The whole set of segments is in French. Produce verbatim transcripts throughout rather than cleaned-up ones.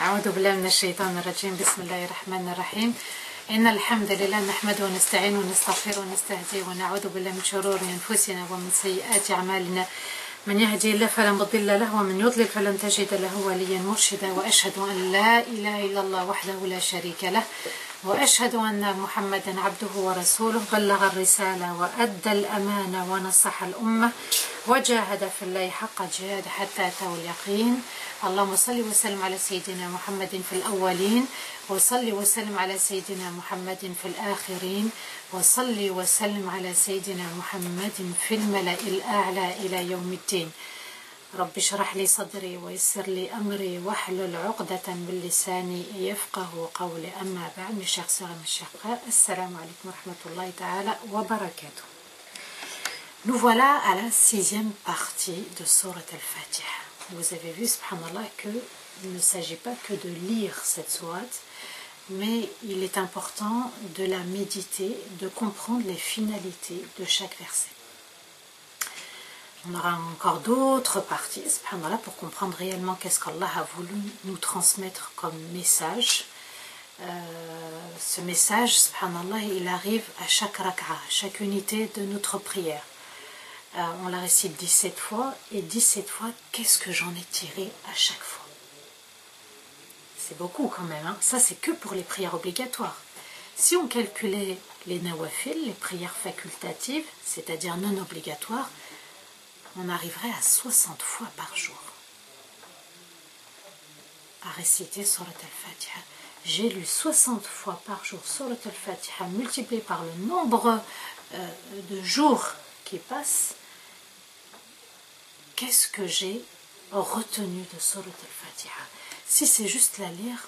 أعوذ بالله من الشيطان الرجيم. بسم الله الرحمن الرحيم. إن الحمد لله نحمده ونستعين ونستغفر ونستهدي ونعوذ بالله من شرور أنفسنا ومن سيئات أعمالنا. من يهدي الله فلا مضل له ومن يضلل فلن تجد له وليا مرشدا. وأشهد أن لا إله إلا الله وحده لا شريك له وأشهد أن محمدا عبده ورسوله بلغ الرسالة وأدى الأمانة ونصح الأمة وجاهد في الله حق الجهاد حتى أتاه اليقين. اللهم صل وسلم على سيدنا محمد في الأولين وصل وسلم على سيدنا محمد في الآخرين وصل وسلم على سيدنا محمد في الملأ الأعلى إلى يوم الدين. رب اشرح لي صدري ويسر لي أمري واحلل عقدة من لساني يفقه قولي. أما بعد mes chers sœurs et mes chers frères, assalamu alaikum wa rahmatullahi ta'ala wa barakatuh. Nous voilà à la sixième partie de Surat al-Fatiha. Vous avez vu, subhanallah, qu'il ne s'agit pas que de lire cette sourate, mais il est important de la méditer, de comprendre les finalités de chaque verset. On aura encore d'autres parties, subhanallah, pour comprendre réellement qu'est-ce qu'Allah a voulu nous transmettre comme message. Euh, ce message, subhanallah, il arrive à chaque rak'a, à chaque unité de notre prière. Euh, on la récite dix-sept fois, et dix-sept fois, qu'est-ce que j'en ai tiré à chaque fois? C'est beaucoup quand même, hein? Ça c'est que pour les prières obligatoires. Si on calculait les nawafil, les prières facultatives, c'est-à-dire non obligatoires, on arriverait à soixante fois par jour à réciter Surat al-Fatiha. J'ai lu soixante fois par jour Surat al-Fatiha multiplié par le nombre euh, de jours qui passent. Qu'est-ce que j'ai retenu de Surat al-Fatiha? Si c'est juste la lire,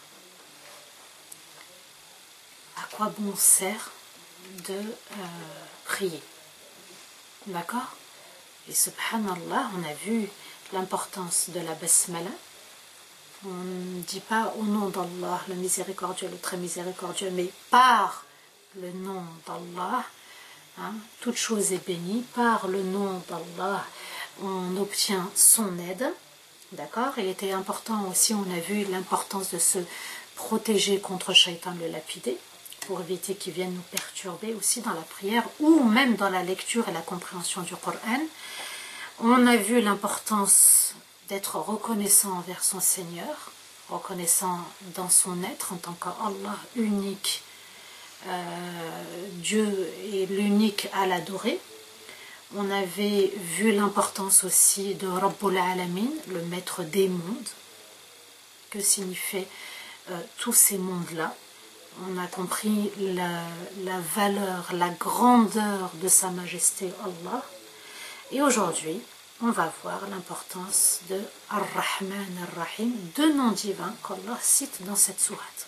à quoi bon sert de euh, prier? D'accord? Et subhanallah, on a vu l'importance de la basmala. On ne dit pas au nom d'Allah, le miséricordieux, le très miséricordieux, mais par le nom d'Allah, hein, toute chose est bénie, par le nom d'Allah, on obtient son aide. D'accord? Il était important aussi, on a vu l'importance de se protéger contre Shaitan le lapidé, pour éviter qu'il vienne nous perturber aussi dans la prière ou même dans la lecture et la compréhension du Coran. On a vu l'importance d'être reconnaissant envers son Seigneur, reconnaissant dans son être en tant qu'Allah unique, euh, Dieu est l'unique à l'adorer. On avait vu l'importance aussi de Rabbul Alamin, le maître des mondes, que signifient euh, tous ces mondes-là. On a compris la, la valeur, la grandeur de sa majesté Allah. Et aujourd'hui, on va voir l'importance de Ar-Rahman Ar-Rahim, deux noms divins qu'Allah cite dans cette sourate.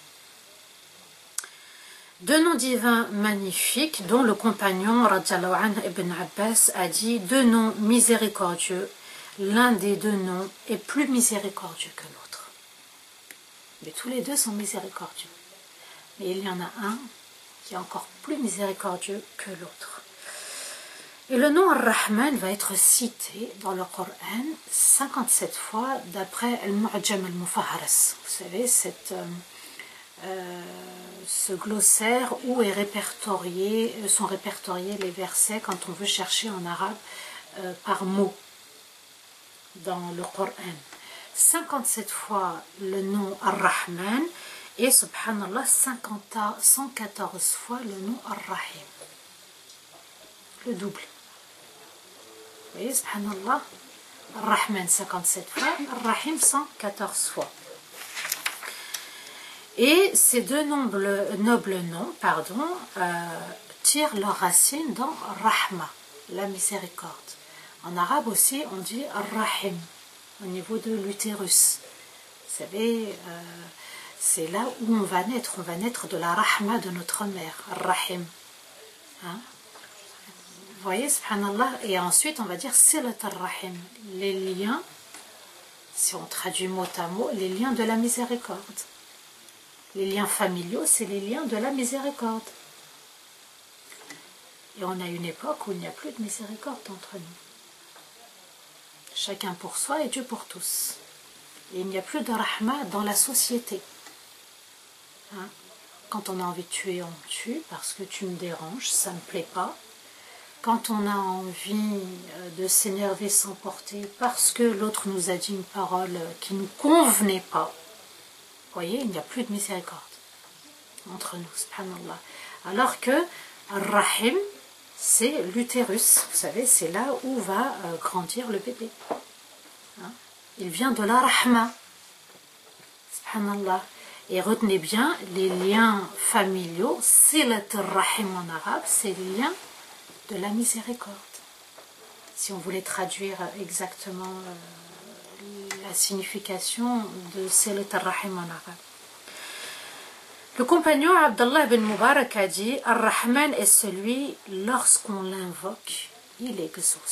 Deux noms divins magnifiques dont le compagnon Radjallahu anhu Ibn Abbas a dit deux noms miséricordieux, l'un des deux noms est plus miséricordieux que l'autre. Mais tous les deux sont miséricordieux. Mais il y en a un qui est encore plus miséricordieux que l'autre. Et le nom Ar-Rahman va être cité dans le Coran cinquante-sept fois d'après Al-Mu'jam Al-Mufaharas. Vous savez, cette, euh, euh, ce glossaire où est répertorié, sont répertoriés les versets quand on veut chercher en arabe euh, par mot dans le Coran. cinquante-sept fois le nom Ar-Rahman. Et subhanallah, cinquante, cent quatorze fois le nom Ar-Rahim. Le double. Vous voyez, subhanallah, Ar-Rahman cinquante-sept fois, Ar-Rahim cent quatorze fois. Et ces deux nobles, nobles noms, pardon, euh, tirent leur racine dans Rahma, la miséricorde. En arabe aussi, on dit Ar-Rahim, au niveau de l'utérus. Vous savez, euh, c'est là où on va naître, on va naître de la rahma de notre mère, Rahim. Hein? Vous voyez, subhanallah, et ensuite on va dire silat ar-rahim, les liens, si on traduit mot à mot, les liens de la miséricorde. Les liens familiaux, c'est les liens de la miséricorde. Et on a une époque où il n'y a plus de miséricorde entre nous. Chacun pour soi et Dieu pour tous. Et il n'y a plus de rahma dans la société. Hein? Quand on a envie de tuer, on tue parce que tu me déranges, ça ne me plaît pas. Quand on a envie de s'énerver, s'emporter parce que l'autre nous a dit une parole qui ne nous convenait pas, vous voyez, il n'y a plus de miséricorde entre nous, subhanallah. Alors que Ar-Rahim, c'est l'utérus, vous savez, c'est là où va euh, grandir le bébé. Hein? Il vient de la Rahma, subhanallah. Et retenez bien, les liens familiaux, Silat Ar-Rahim en arabe, c'est les liens de la miséricorde. Si on voulait traduire exactement euh, la signification de Silat Ar-Rahim en arabe. Le compagnon Abdallah ibn Mubarak a dit « Ar-Rahman est celui, lorsqu'on l'invoque, il exauce. »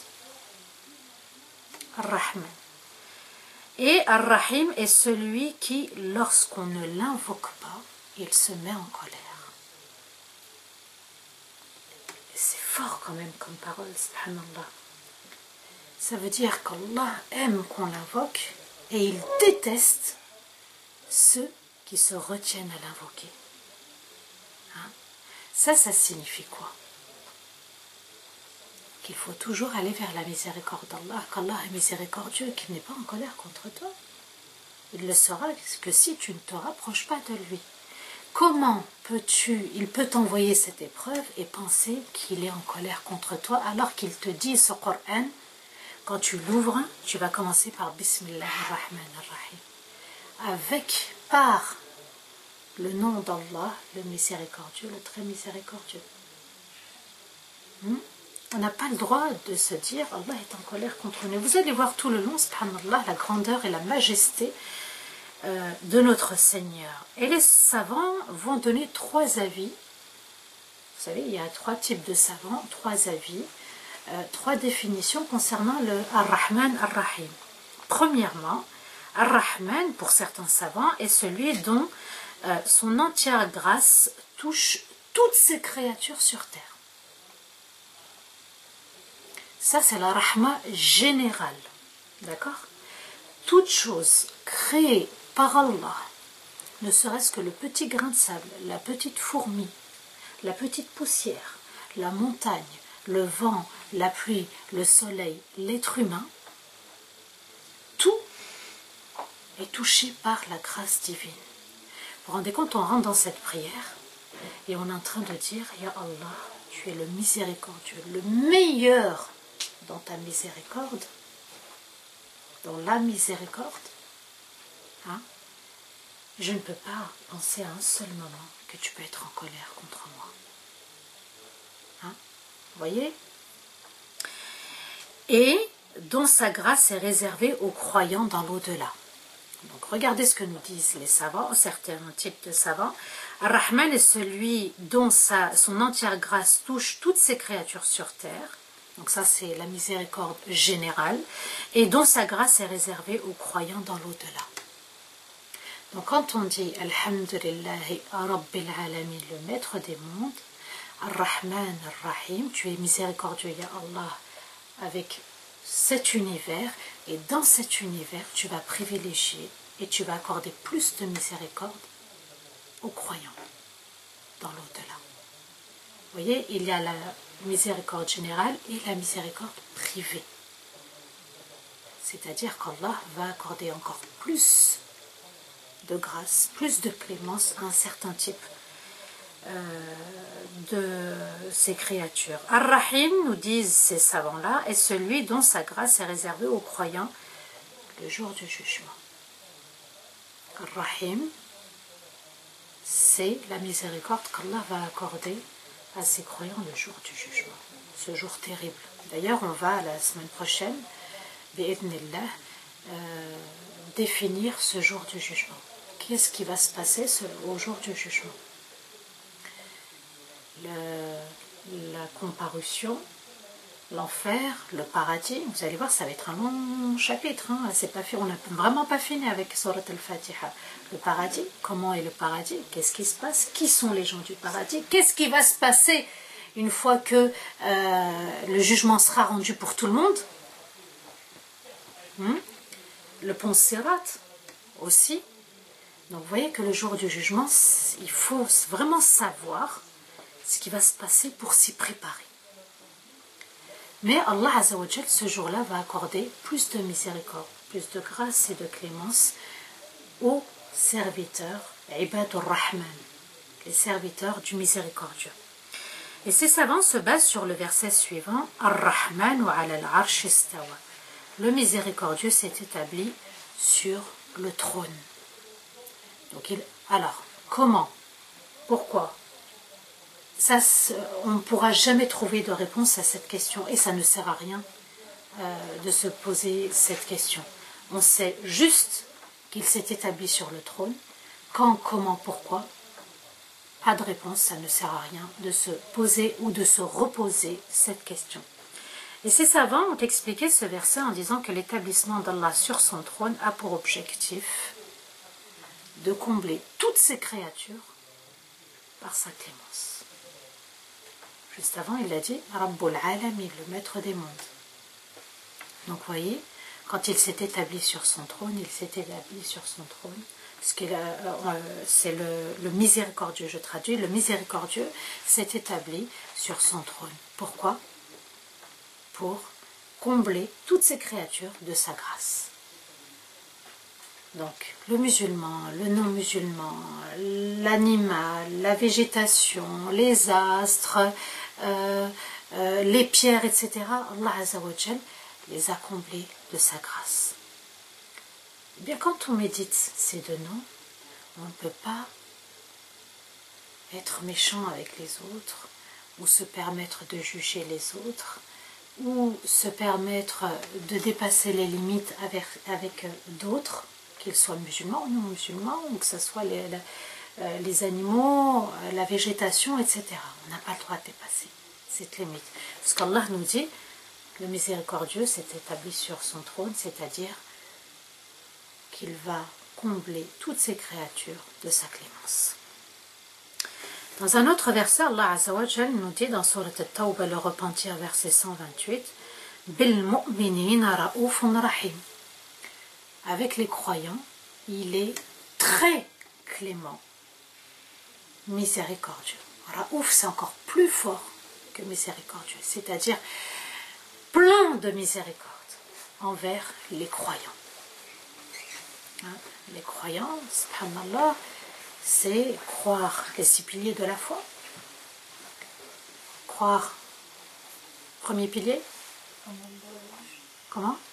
Ar-Rahman. Et Ar-Rahim est celui qui, lorsqu'on ne l'invoque pas, il se met en colère. C'est fort quand même comme parole, subhanallah. Ça veut dire qu'Allah aime qu'on l'invoque et il déteste ceux qui se retiennent à l'invoquer. Hein? Ça, ça signifie quoi? Qu'il faut toujours aller vers la miséricorde d'Allah, qu'Allah est miséricordieux, qu'il n'est pas en colère contre toi. Il le saura que si tu ne te rapproches pas de lui. Comment peux-tu, il peut t'envoyer cette épreuve et penser qu'il est en colère contre toi alors qu'il te dit ce Coran, quand tu l'ouvres, tu vas commencer par Bismillah ar-Rahman ar-Rahim. Avec, par le nom d'Allah, le miséricordieux, le très miséricordieux. Hmm? On n'a pas le droit de se dire Allah est en colère contre nous. Vous allez voir tout le long, subhanallah, la grandeur et la majesté euh, de notre Seigneur. Et les savants vont donner trois avis. Vous savez, il y a trois types de savants, trois avis, euh, trois définitions concernant le Ar-Rahman Ar-Rahim. Premièrement, Ar-Rahman, pour certains savants, est celui dont euh, son entière grâce touche toutes ces créatures sur terre. Ça, c'est la rahma générale. D'accord? Toute chose créée par Allah, ne serait-ce que le petit grain de sable, la petite fourmi, la petite poussière, la montagne, le vent, la pluie, le soleil, l'être humain, tout est touché par la grâce divine. Vous vous rendez compte, on rentre dans cette prière et on est en train de dire « Ya Allah, tu es le miséricordieux, le meilleur dans ta miséricorde, dans la miséricorde, hein, je ne peux pas penser à un seul moment que tu peux être en colère contre moi. Hein, vous voyez? Et dont sa grâce est réservée aux croyants dans l'au-delà. Donc regardez ce que nous disent les savants, certains types de savants. Ar-Rahman est celui dont sa, son entière grâce touche toutes ces créatures sur terre. Donc ça c'est la miséricorde générale, et dont sa grâce est réservée aux croyants dans l'au-delà. Donc quand on dit Alhamdulillahi Rabbil Alamin, le maître des mondes, Ar-Rahman Ar-Rahim, tu es miséricordieux, Ya Allah, avec cet univers, et dans cet univers tu vas privilégier et tu vas accorder plus de miséricorde aux croyants dans l'au-delà. Vous voyez, il y a la miséricorde générale et la miséricorde privée. C'est-à-dire qu'Allah va accorder encore plus de grâce, plus de clémence à un certain type euh, de ces créatures. Ar-Rahim, nous disent ces savants-là, est celui dont sa grâce est réservée aux croyants le jour du jugement. Ar-Rahim, c'est la miséricorde qu'Allah va accorder à ses croyants le jour du jugement, ce jour terrible. D'ailleurs, on va la semaine prochaine, bi'idhnillah, euh, définir ce jour du jugement. Qu'est-ce qui va se passer ce, au jour du jugement? Le, la comparution, l'enfer, le paradis. Vous allez voir, ça va être un long chapitre. Hein. C'est pas fait, on n'a vraiment pas fini avec Surat al-Fatiha. Le paradis, comment est le paradis? Qu'est-ce qui se passe? Qui sont les gens du paradis? Qu'est-ce qui va se passer une fois que euh, le jugement sera rendu pour tout le monde? hmm le pont Sirat aussi. Donc vous voyez que le jour du jugement, il faut vraiment savoir ce qui va se passer pour s'y préparer. Mais Allah Azza wa Jal, ce jour-là, va accorder plus de miséricorde, plus de grâce et de clémence aux serviteurs, Ibadur Rahman, les serviteurs du miséricordieux. Et ces savants se basent sur le verset suivant, Ar-Rahman wa ala al-arsh istawa. Le miséricordieux s'est établi sur le trône. Donc il, alors, comment? Pourquoi? Ça, on ne pourra jamais trouver de réponse à cette question et ça ne sert à rien euh, de se poser cette question. On sait juste qu'il s'est établi sur le trône. Quand, comment, pourquoi? Pas de réponse, ça ne sert à rien de se poser ou de se reposer cette question. Et ces savants ont expliqué ce verset en disant que l'établissement d'Allah sur son trône a pour objectif de combler toutes ces créatures par sa clémence. Juste avant, il a dit Rabbul Alamin, le maître des mondes. Donc, vous voyez, quand il s'est établi sur son trône, il s'est établi sur son trône. C'est le, le miséricordieux, je traduis, le miséricordieux s'est établi sur son trône. Pourquoi? Pour combler toutes ces créatures de sa grâce. Donc, le musulman, le non-musulman, l'animal, la végétation, les astres, euh, euh, les pierres, et cetera, Allah Azza wa Jal les a comblés de sa grâce. Eh bien, quand on médite ces deux noms, on ne peut pas être méchant avec les autres, ou se permettre de juger les autres, ou se permettre de dépasser les limites avec, avec d'autres, qu'ils soient musulmans ou non musulmans, ou que ce soit les, les, les animaux, la végétation, et cetera. On n'a pas le droit de dépasser cette limite. Parce qu'Allah nous dit, le miséricordieux s'est établi sur son trône, c'est-à-dire qu'il va combler toutes ces créatures de sa clémence. Dans un autre verset, Allah Azza wa Jal nous dit dans Surat At-Tawbah, le repentir, verset cent vingt-huit, Bil mu'minina ra'ufun rahim. Avec les croyants, il est très clément, miséricordieux. Raouf, c'est encore plus fort que miséricordieux, c'est-à-dire plein de miséricorde envers les croyants. Hein? Les croyants, subhanallah, c'est croire les six piliers de la foi. Croire, premier pilier. Comment?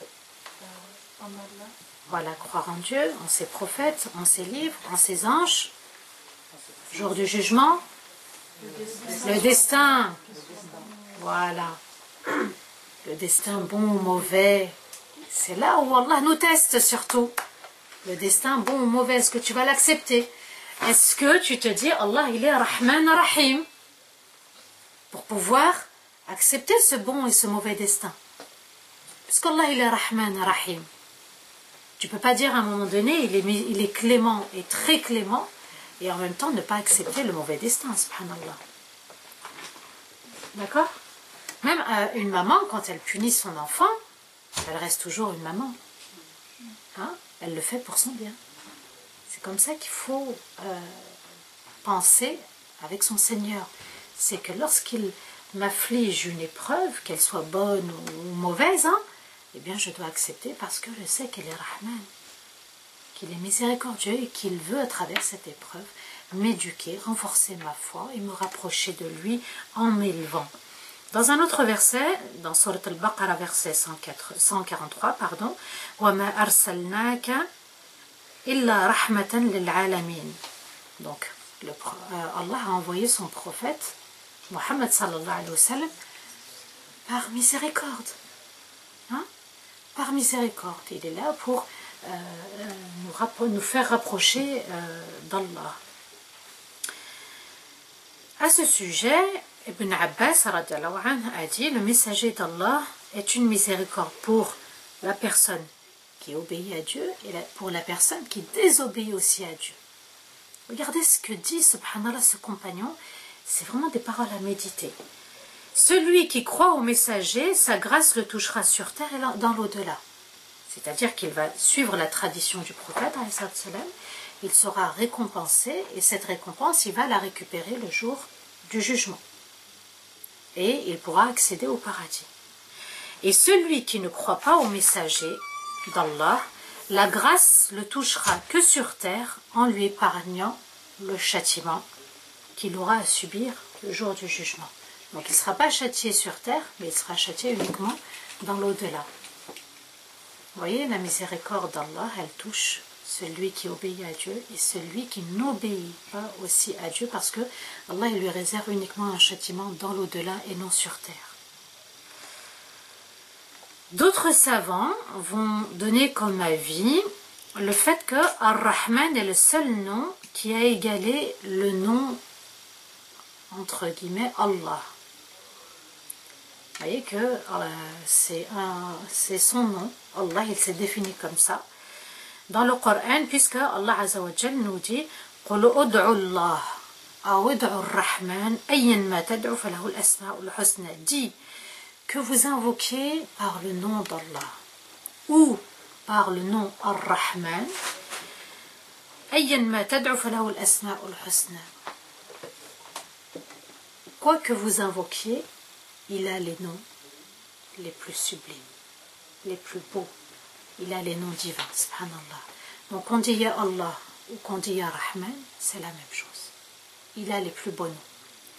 Voilà, croire en Dieu, en ses prophètes, en ses livres, en ses anges. Jour du jugement. Le destin. Le destin. Voilà. Le destin bon ou mauvais. C'est là où Allah nous teste surtout. Le destin bon ou mauvais, est-ce que tu vas l'accepter? Est-ce que tu te dis Allah il est Rahman Rahim pour pouvoir accepter ce bon et ce mauvais destin? Parce qu'Allah il est Rahman Rahim. Tu ne peux pas dire à un moment donné il est, il est clément et très clément et en même temps ne pas accepter le mauvais destin, subhanallah. D'accord? Même euh, une maman, quand elle punit son enfant, elle reste toujours une maman. Hein? Elle le fait pour son bien. C'est comme ça qu'il faut euh, penser avec son Seigneur. C'est que lorsqu'il m'afflige une épreuve, qu'elle soit bonne ou mauvaise, hein, eh bien je dois accepter parce que je sais qu'il est Rahman, qu'il est miséricordieux et qu'il veut à travers cette épreuve m'éduquer, renforcer ma foi et me rapprocher de lui en m'élevant. Dans un autre verset, dans Surat Al-Baqarah, verset cent quarante-trois, pardon, وَمَا أَرْسَلْنَاكَ إِلَّا رَحْمَةً لِلْعَالَمِينَ. Donc, le, euh, Allah a envoyé son prophète, Mohammed sallallahu alayhi wa sallam, par miséricorde. Hein? Par miséricorde. Il est là pour euh, nous, nous faire rapprocher euh, d'Allah. À ce sujet, Ibn Abbas a dit, le messager d'Allah est une miséricorde pour la personne qui obéit à Dieu et pour la personne qui désobéit aussi à Dieu. Regardez ce que dit, subhanallah, ce compagnon, c'est vraiment des paroles à méditer. Celui qui croit au messager, sa grâce le touchera sur terre et dans l'au-delà. c'est-à-dire qu'il va suivre la tradition du prophète, il sera récompensé, et cette récompense, il va la récupérer le jour du jugement. Et il pourra accéder au paradis. Et celui qui ne croit pas au messager d'Allah, la grâce le touchera que sur terre en lui épargnant le châtiment qu'il aura à subir le jour du jugement. Donc il ne sera pas châtié sur terre, mais il sera châtié uniquement dans l'au-delà. Vous voyez, la miséricorde d'Allah, elle touche celui qui obéit à Dieu et celui qui n'obéit pas aussi à Dieu, parce que Allah il lui réserve uniquement un châtiment dans l'au-delà et non sur terre. D'autres savants vont donner comme avis le fait que Ar-Rahman est le seul nom qui a égalé le nom, entre guillemets, Allah. Vous voyez que euh, c'est son nom, Allah, il s'est défini comme ça. Dans le Coran, puisque Allah Azza wa Jal nous dit قُلْ أُدْعُوا اللَّهَ أَوْ أُدْعُوا الرَّحْمَنَ أَيًّا مَا تَدْعُوا فَلَهُ الْأَسْمَاءُ الْحُسْنَى. Dit que vous invoquez par le nom d'Allah ou par le nom Ar-Rahman, أَيًّا مَا تَدْعُوا فَلَهُ الْأَسْمَاءُ الْحُسْنَى. Quoi que vous invoquiez, il a les noms les plus sublimes, les plus beaux. Il a les noms divins, subhanallah. Donc on dit Ya Allah ou qu'on dit Ya Rahman, c'est la même chose. Il a les plus beaux noms.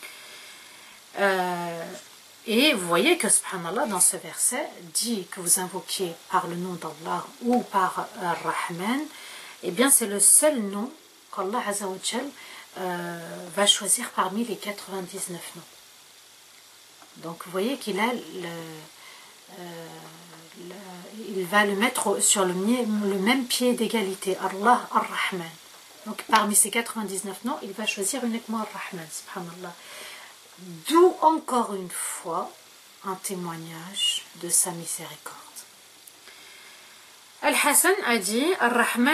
Euh, et vous voyez que subhanallah, dans ce verset, dit que vous invoquiez par le nom d'Allah ou par Ar-Rahman, eh bien c'est le seul nom qu'Allah Azza wa Jal euh, va choisir parmi les quatre-vingt-dix-neuf noms. Donc vous voyez qu'il a le... Euh, Le, il va le mettre sur le, le même pied d'égalité, Allah Ar-Rahman. Donc parmi ces quatre-vingt-dix-neuf noms, il va choisir uniquement Ar-Rahman, subhanallah. D'où encore une fois un témoignage de sa miséricorde. Al-Hassan a dit Ar-Rahman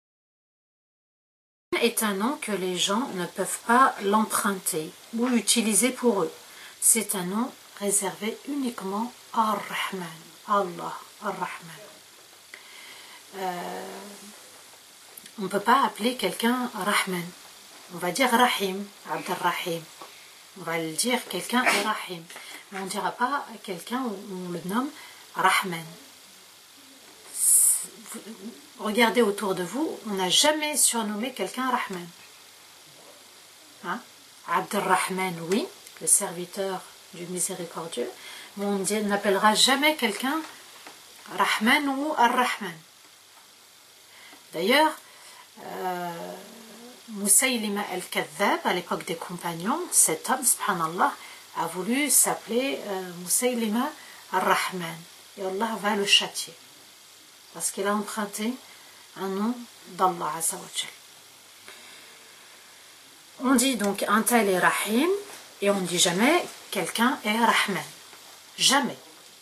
est un nom que les gens ne peuvent pas l'emprunter ou utiliser pour eux. C'est un nom réservé uniquement à Ar-Rahman. Allah, Ar-Rahman. Euh, on ne peut pas appeler quelqu'un Rahman. On va dire Rahim, Abd al-Rahim. On va le dire quelqu'un est Rahim. Mais on ne dira pas à quelqu'un, on le nomme Rahman. Regardez autour de vous, on n'a jamais surnommé quelqu'un Rahman. Hein? Abd al-Rahman, oui, le serviteur du miséricordieux. Mais on n'appellera jamais quelqu'un Rahman ou Ar-Rahman. D'ailleurs, euh, Musaylima al-Kadhab, à l'époque des compagnons, cet homme, subhanallah, a voulu s'appeler euh, Musaylima Ar-Rahman. Et Allah va le châtier. Parce qu'il a emprunté un nom d'Allah Azza wa Jal. On dit donc un tel est Rahim, et on ne dit jamais quelqu'un est Rahman. Jamais.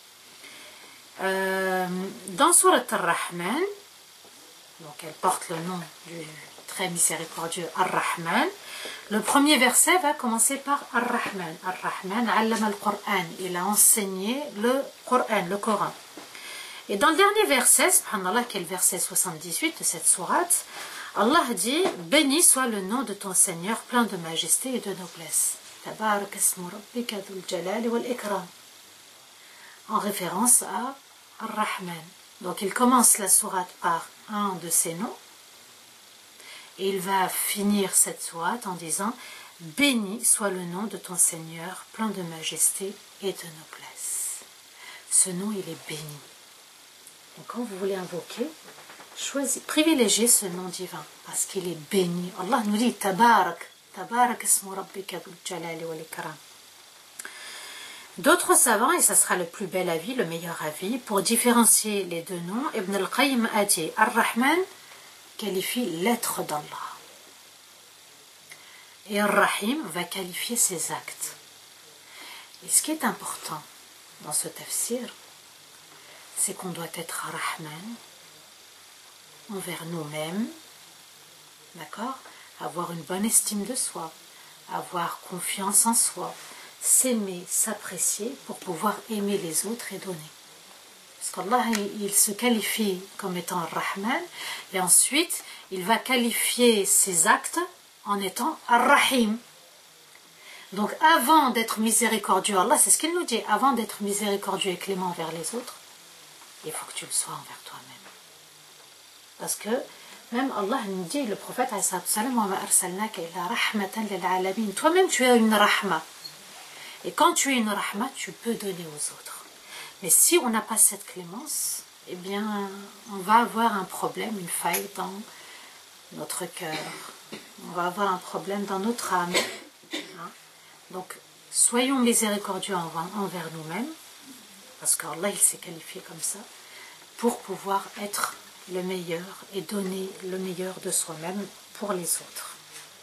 Euh, dans Surat Ar-Rahman, donc elle porte le nom du très miséricordieux Ar-Rahman, le premier verset va commencer par Ar-Rahman. Ar-Rahman allama al-Qur'an, il a enseigné le Coran, le Coran. Et dans le dernier verset, subhanallah, qui est le verset soixante-dix-huit de cette sourate, Allah dit « Béni soit le nom de ton Seigneur plein de majesté et de noblesse. Tabarak ismu rabbika dhul jalali wal ikram. » En référence à Ar-Rahman. Donc il commence la sourate par un de ses noms et il va finir cette sourate en disant « Béni soit le nom de ton Seigneur, plein de majesté et de noblesse. » Ce nom, il est béni. Donc quand vous voulez invoquer, choisissez, privilégiez ce nom divin parce qu'il est béni. Allah nous dit « Tabarak, tabarak ismu rabbika dhul jalali wal ikram. » D'autres savants, et ça sera le plus bel avis, le meilleur avis, pour différencier les deux noms, Ibn al-Qayyim a dit Ar-Rahman qualifie l'être d'Allah. Et Ar-Rahim va qualifier ses actes. Et ce qui est important dans ce tafsir, c'est qu'on doit être Ar-Rahman envers nous-mêmes, d'accord? Avoir une bonne estime de soi, avoir confiance en soi, s'aimer, s'apprécier pour pouvoir aimer les autres et donner. Parce qu'Allah il, il se qualifie comme étant Ar-Rahman, et ensuite il va qualifier ses actes en étant Ar-Rahim. Donc avant d'être miséricordieux, Allah c'est ce qu'il nous dit, avant d'être miséricordieux et clément envers les autres, il faut que tu le sois envers toi-même. Parce que même Allah nous dit, le prophète toi-même tu as une rahma. Et quand tu as une rahma, tu peux donner aux autres. Mais si on n'a pas cette clémence, eh bien on va avoir un problème, une faille dans notre cœur. On va avoir un problème dans notre âme. Hein? Donc soyons miséricordieux envers nous-mêmes, parce qu'Allah il s'est qualifié comme ça, pour pouvoir être le meilleur et donner le meilleur de soi-même pour les autres.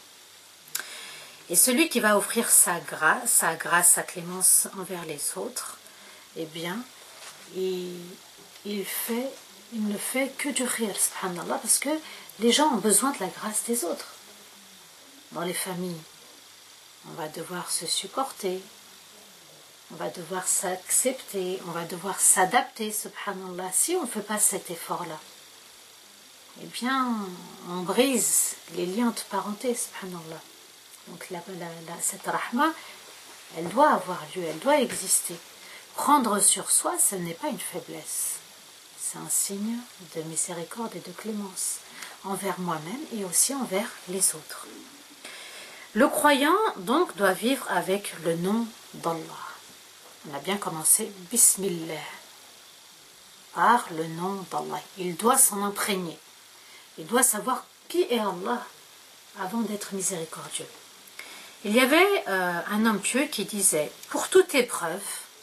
Et celui qui va offrir sa grâce, sa grâce, sa clémence envers les autres, eh bien, il, il, fait, il ne fait que du khir, subhanallah, parce que les gens ont besoin de la grâce des autres. Dans les familles, on va devoir se supporter, on va devoir s'accepter, on va devoir s'adapter, subhanallah. Si on ne fait pas cet effort-là, eh bien, on brise les liens de parenté, subhanallah. Donc la, la, la, cette rahma, elle doit avoir lieu, elle doit exister. Prendre sur soi, ce n'est pas une faiblesse. C'est un signe de miséricorde et de clémence envers moi-même et aussi envers les autres. Le croyant, donc, doit vivre avec le nom d'Allah. On a bien commencé, Bismillah, par le nom d'Allah. Il doit s'en imprégner. Il doit savoir qui est Allah avant d'être miséricordieux. Il y avait euh, un homme pieux qui disait, pour toute épreuve,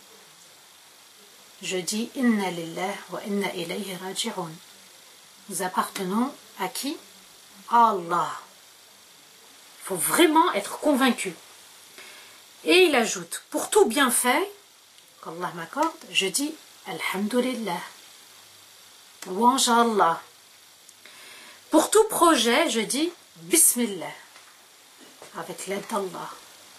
je dis Inna lillah wa inna ilayhi raji'un. Nous appartenons à qui? À Allah. Il faut vraiment être convaincu. Et il ajoute, pour tout bienfait qu'Allah m'accorde, je dis Alhamdulillah. Louange à Allah. Pour tout projet, je dis Bismillah, avec l'aide d'Allah.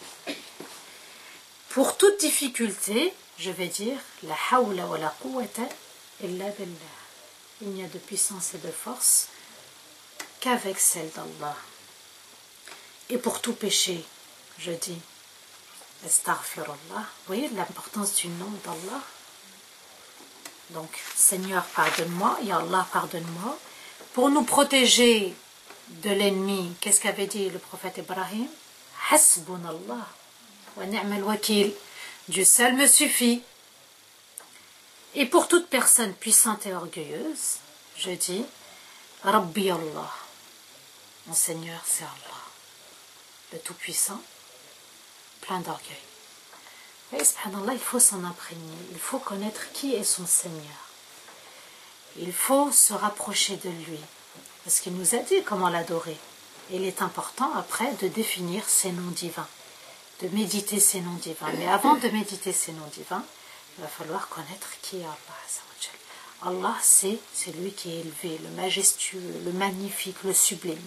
Pour toute difficulté, je vais dire La hawla wa la quwwata illa billah. Il n'y a de puissance et de force qu'avec celle d'Allah. Et pour tout péché, je dis Astaghfirullah. Vous voyez l'importance du nom d'Allah. Donc, Seigneur, pardonne-moi, Ya Allah, pardonne-moi. Pour nous protéger de l'ennemi, qu'est-ce qu'avait dit le prophète Ibrahim? Hasbunallah wa ni'mal wakil. Dieu seul me suffit. Et pour toute personne puissante et orgueilleuse, je dis Rabbi Allah. Mon Seigneur, c'est Allah, le Tout-Puissant, plein d'orgueil. Et subhanallah, il faut s'en imprégner. Il faut connaître qui est son Seigneur. Il faut se rapprocher de lui, parce qu'il nous a dit comment l'adorer. Il est important après de définir ses noms divins, de méditer ses noms divins. Mais avant de méditer ses noms divins, il va falloir connaître qui est Allah. Allah, c'est celui qui est élevé, le majestueux, le magnifique, le sublime.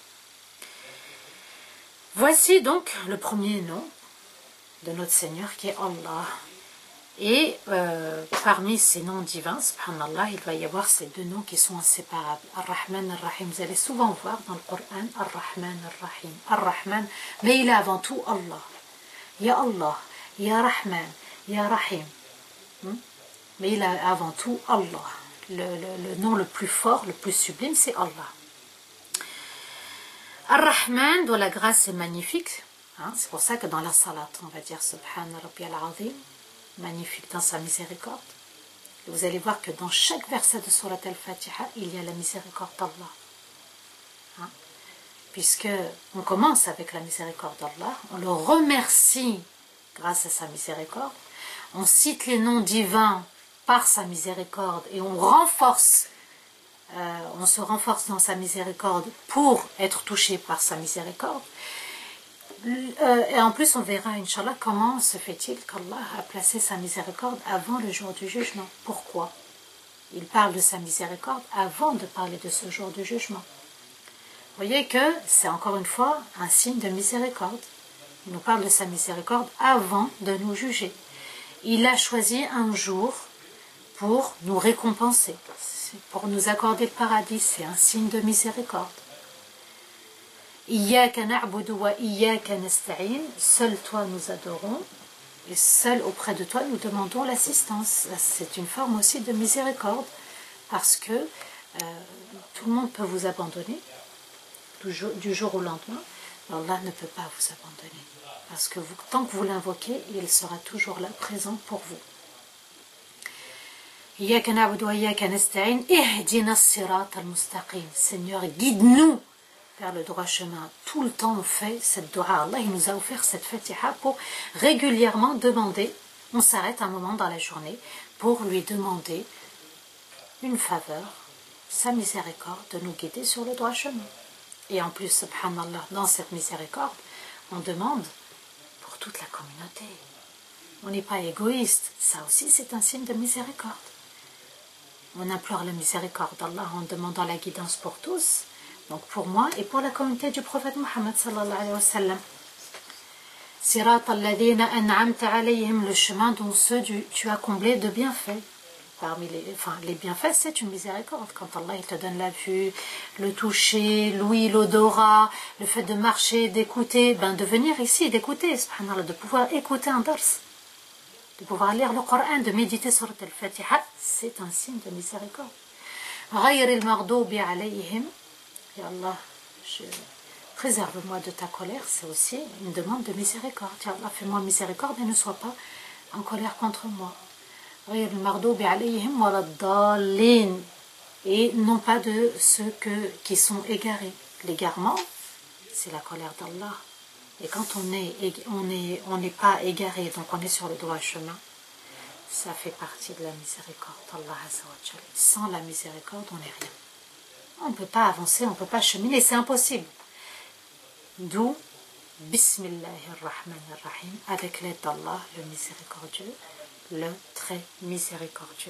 Voici donc le premier nom de notre Seigneur qui est Allah. Et euh, parmi ces noms divins, subhanallah, il va y avoir ces deux noms qui sont inséparables. Ar-Rahman, Ar-Rahim. Vous allez souvent voir dans le Coran Ar-Rahman, Ar-Rahim. Ar-Rahman, mais il est avant tout Allah. Ya Allah, Ya Rahman, Ya Rahim. Hmm? Mais il est avant tout Allah. Le, le, le nom le plus fort, le plus sublime, c'est Allah. Ar-Rahman, dont la grâce est magnifique. Hein? C'est pour ça que dans la salat, on va dire Subhana Rabbi al-Azim. Magnifique dans sa miséricorde. Et vous allez voir que dans chaque verset de Surat al-Fatiha, il y a la miséricorde d'Allah. Hein? Puisque on commence avec la miséricorde d'Allah, on le remercie grâce à sa miséricorde, on cite les noms divins par sa miséricorde et on renforce, euh, on se renforce dans sa miséricorde pour être touché par sa miséricorde. Euh, et en plus, on verra, Inch'Allah, comment se fait-il qu'Allah a placé sa miséricorde avant le jour du jugement. Pourquoi? Il parle de sa miséricorde avant de parler de ce jour du jugement. Vous voyez que c'est encore une fois un signe de miséricorde. Il nous parle de sa miséricorde avant de nous juger. Il a choisi un jour pour nous récompenser, pour nous accorder le paradis, c'est un signe de miséricorde. Iyyaka na'budu wa iyyaka nasta'in, seul toi nous adorons, et seul auprès de toi nous demandons l'assistance. C'est une forme aussi de miséricorde, parce que euh, tout le monde peut vous abandonner du jour, du jour au lendemain, mais Allah ne peut pas vous abandonner, parce que vous, tant que vous l'invoquez, il sera toujours là, présent pour vous. Iyyaka na'budu wa iyyaka nasta'in, ihdina as-sirata al-mustaqim. Seigneur, guide-nous vers le droit chemin. Tout le temps on fait cette dua. Allah il nous a offert cette fatiha pour régulièrement demander, on s'arrête un moment dans la journée pour lui demander une faveur, sa miséricorde, de nous guider sur le droit chemin. Et en plus, subhanallah, dans cette miséricorde, on demande pour toute la communauté. On n'est pas égoïste, ça aussi c'est un signe de miséricorde. On implore la miséricorde d'Allah en demandant la guidance pour tous, donc pour moi et pour la communauté du prophète Mohammed sallallahu alayhi wa sallam. Sirat alladhina an'amta alayhim, le chemin dont ceux du, tu as comblé de bienfaits. Parmi les, enfin, les bienfaits, c'est une miséricorde. Quand Allah il te donne la vue, le toucher, l'ouïe, l'odorat, le fait de marcher, d'écouter, ben de venir ici, d'écouter, subhanallah, de pouvoir écouter un dars, de pouvoir lire le Coran, de méditer sur le Fatiha, c'est un signe de miséricorde. غير المغضوب عليهم, ya Allah, je... préserve-moi de ta colère, c'est aussi une demande de miséricorde. Ya Allah, fais-moi miséricorde et ne sois pas en colère contre moi. غير المغضوب عليهم ولا الضالين, et non pas de ceux que, qui sont égarés. L'égarement, c'est la colère d'Allah. Et quand on est, on est, on n'est pas égaré, donc on est sur le droit chemin, ça fait partie de la miséricorde d'Allah Azza wa Jalla. Sans la miséricorde, on n'est rien. On ne peut pas avancer, on ne peut pas cheminer, c'est impossible. D'où Bismillahirrahmanirrahim, avec l'aide d'Allah, le miséricordieux, le très miséricordieux.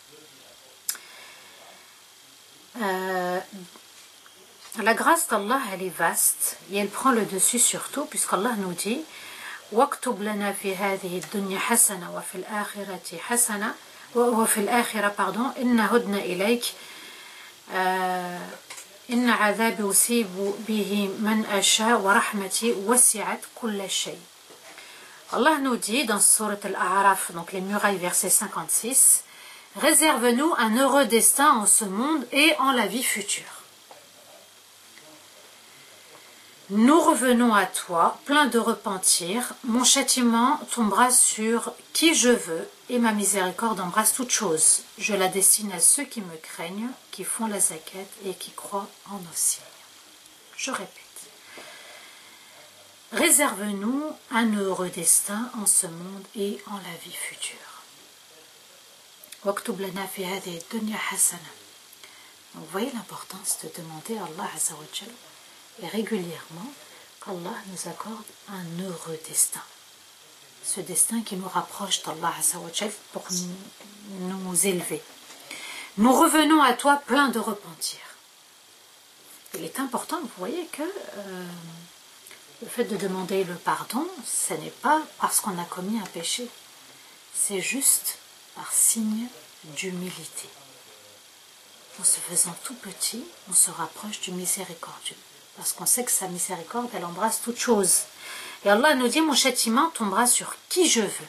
Euh, La grâce d'Allah, elle est vaste et elle prend le dessus sur tout, puisqu'Allah nous dit وَاكْتُبْ لَنَا فِي هَذِهِ الدُّنْيَا حَسَنَةً وَفِي الْآخِرَةِ حَسَنَةً وَفِي الْآخِرَةِ pardon إِنَّ هُدْنَ إِلَيْكَ إِنَّ عَذَابِ أُصِيبُ بِهِ مَنْ أَشَاءُ وَرَحْمَتِي وَسِعَتْ كُلَّ شَيْءٍ. Allah nous dit dans Surat Al-A'raf, donc les murailles, verset cinquante-six, réserve-nous un heureux destin en ce monde et en la vie future. Nous revenons à toi, plein de repentir, mon châtiment tombera sur qui je veux, et ma miséricorde embrasse toute chose. Je la destine à ceux qui me craignent, qui font la zakat et qui croient en nos signes. Je répète. Réserve-nous un heureux destin en ce monde et en la vie future. وَاكْتُبْ لَنَا فِي هَذِهِ الدُّنْيَا حَسَنَةً. Donc, vous voyez l'importance de demander à Allah Azza wa Jalla et régulièrement qu'Allah nous accorde un heureux destin. Ce destin qui nous rapproche d'Allah Azza wa Jalla pour nous, nous élever. Nous revenons à toi plein de repentir. Il est important, vous voyez, que euh, le fait de demander le pardon, ce n'est pas parce qu'on a commis un péché. C'est juste par signe d'humilité. En se faisant tout petit, on se rapproche du miséricordieux. Parce qu'on sait que sa miséricorde, elle embrasse toute chose. Et Allah nous dit, mon châtiment tombera sur qui je veux.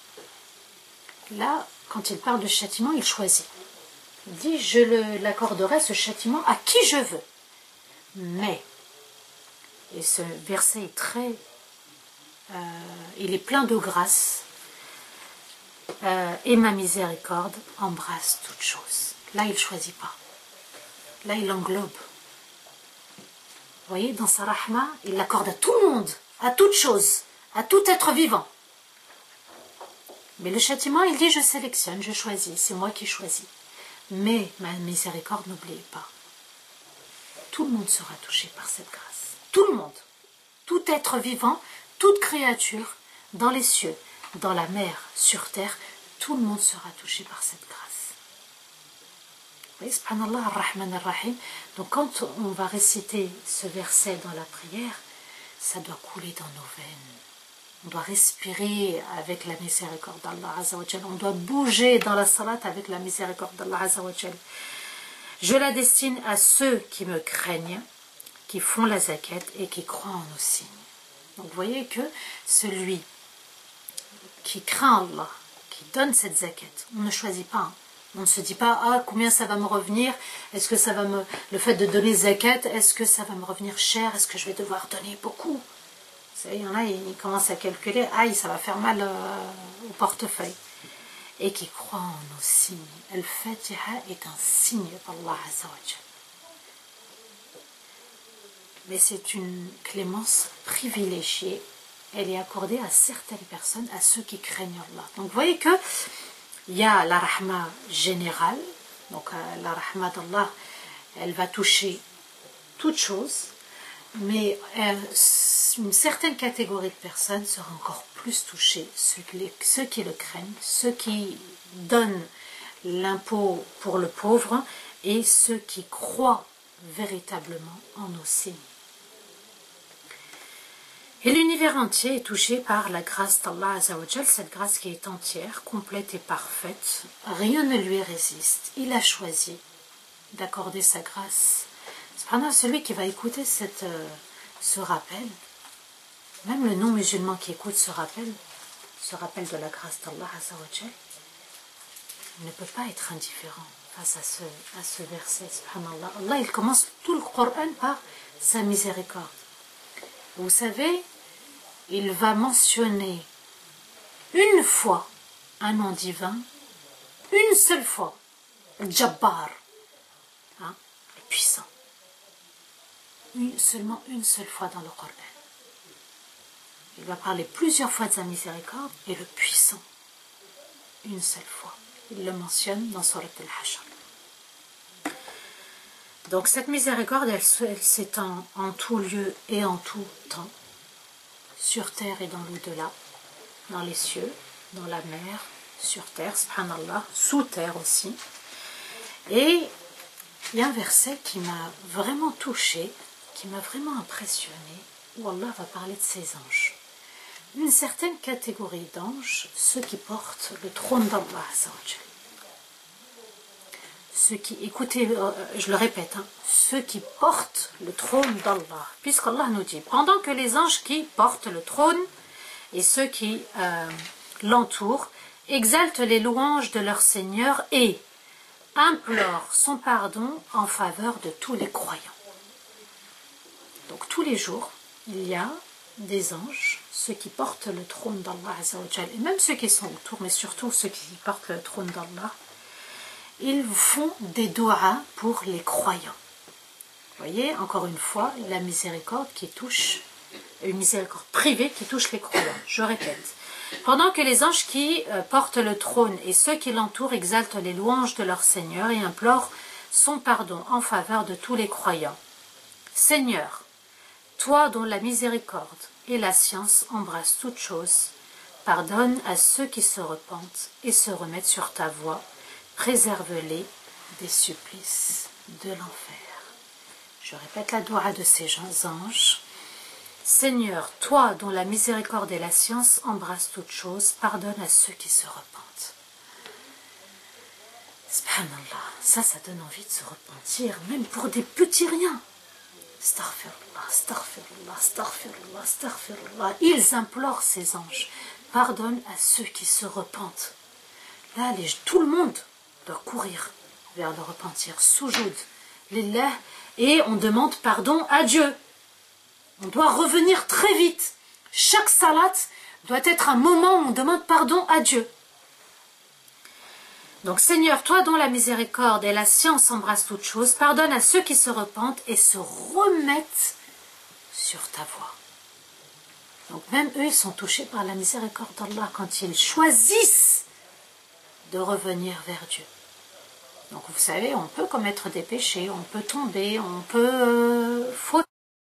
Là, quand il parle de châtiment, il choisit. Il dit, je l'accorderai ce châtiment à qui je veux. Mais, et ce verset est très, euh, il est plein de grâce, euh, et ma miséricorde embrasse toute chose. Là, il ne choisit pas. Là, il englobe. Vous voyez, dans sa rahma, il l'accorde à tout le monde, à toute chose, à tout être vivant. Mais le châtiment, il dit, je sélectionne, je choisis, c'est moi qui choisis. Mais ma miséricorde, n'oubliez pas, tout le monde sera touché par cette grâce. Tout le monde. Tout être vivant, toute créature, dans les cieux, dans la mer, sur terre, tout le monde sera touché par cette grâce. Vous voyez, subhanallah, ar-Rahman ar-Rahim. Donc quand on va réciter ce verset dans la prière, ça doit couler dans nos veines. On doit respirer avec la miséricorde d'Allah Azza wa Jal. On doit bouger dans la salat avec la miséricorde d'Allah Azza wa Jal. Je la destine à ceux qui me craignent, qui font la zakat et qui croient en nos signes. Donc vous voyez que celui qui craint Allah, qui donne cette zakat, on ne choisit pas. Hein. On ne se dit pas, ah, combien ça va me revenir? Est-ce que ça va me... Le fait de donner zakat, est-ce que ça va me revenir cher? Est-ce que je vais devoir donner beaucoup? Vous savez, il y en a, ils commencent à calculer, aïe, ça va faire mal euh, au portefeuille. Et qui croient en nos signes. Al-Fatiha est un signe d'Allah Azza wa Jal. Mais c'est une clémence privilégiée. Elle est accordée à certaines personnes, à ceux qui craignent Allah. Donc vous voyez que il y a la rahma générale, donc euh, la rahma d'Allah, elle va toucher toutes choses, mais euh, une certaine catégorie de personnes sera encore plus touchée, ceux qui, ceux qui le craignent, ceux qui donnent l'impôt pour le pauvre et ceux qui croient véritablement en nos signes. Et l'univers entier est touché par la grâce d'Allah Azza wa Jal, cette grâce qui est entière, complète et parfaite. Rien ne lui résiste. Il a choisi d'accorder sa grâce. Cependant, celui qui va écouter cette, euh, ce rappel, même le non-musulman qui écoute ce rappel, ce rappel de la grâce d'Allah Azza wa Jal, ne peut pas être indifférent face à ce, à ce verset. Subhanallah. Allah, il commence tout le Coran par sa miséricorde. Vous savez, il va mentionner une fois un nom divin, une seule fois, Jabbar, hein, le puissant. Une, seulement une seule fois dans le Coran. Il va parler plusieurs fois de sa miséricorde et le puissant, une seule fois. Il le mentionne dans Surat Al-Hashr. Donc cette miséricorde, elle, elle s'étend en tout lieu et en tout temps, sur terre et dans l'au-delà, dans les cieux, dans la mer, sur terre, subhanallah, sous terre aussi. Et il y a un verset qui m'a vraiment touché, qui m'a vraiment impressionné, où Allah va parler de ses anges. Une certaine catégorie d'anges, ceux qui portent le trône d'Allah Azza wa Jal. Ceux qui, écoutez, euh, je le répète, hein, ceux qui portent le trône d'Allah, puisqu'Allah nous dit, pendant que les anges qui portent le trône et ceux qui euh, l'entourent exaltent les louanges de leur Seigneur et implorent son pardon en faveur de tous les croyants. Donc tous les jours, il y a des anges, ceux qui portent le trône d'Allah Azza wa Jal, et même ceux qui sont autour, mais surtout ceux qui portent le trône d'Allah, ils font des doigts pour les croyants. Vous voyez, encore une fois, la miséricorde qui touche, une miséricorde privée qui touche les croyants. Je répète. Pendant que les anges qui euh, portent le trône et ceux qui l'entourent exaltent les louanges de leur Seigneur et implorent son pardon en faveur de tous les croyants. Seigneur, toi dont la miséricorde et la science embrassent toutes choses, pardonne à ceux qui se repentent et se remettent sur ta voie. Préserve-les des supplices de l'enfer. Je répète la doua de ces anges. Seigneur, toi dont la miséricorde et la science embrassent toutes choses, pardonne à ceux qui se repentent. Subhanallah, ça, ça donne envie de se repentir, même pour des petits riens. Astaghfirullah, astaghfirullah, astaghfirullah, astaghfirullah. Ils implorent ces anges. Pardonne à ceux qui se repentent. Là, les, tout le monde doit courir vers le repentir, soujoud, lillah, et on demande pardon à Dieu. On doit revenir très vite. Chaque salat doit être un moment où on demande pardon à Dieu. Donc Seigneur, toi dont la miséricorde et la science embrassent toutes choses, pardonne à ceux qui se repentent et se remettent sur ta voie. Donc même eux, ils sont touchés par la miséricorde d'Allah quand ils choisissent de revenir vers Dieu. Donc vous savez, on peut commettre des péchés, on peut tomber, on peut fauter,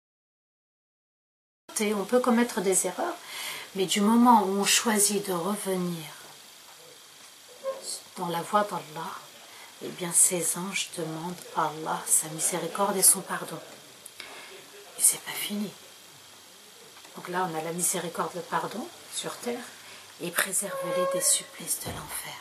on peut commettre des erreurs, mais du moment où on choisit de revenir dans la voie d'Allah, eh bien ces anges demandent à Allah sa miséricorde et son pardon. Et c'est pas fini. Donc là, on a la miséricorde, le pardon, sur terre et préserve-les des supplices de l'enfer.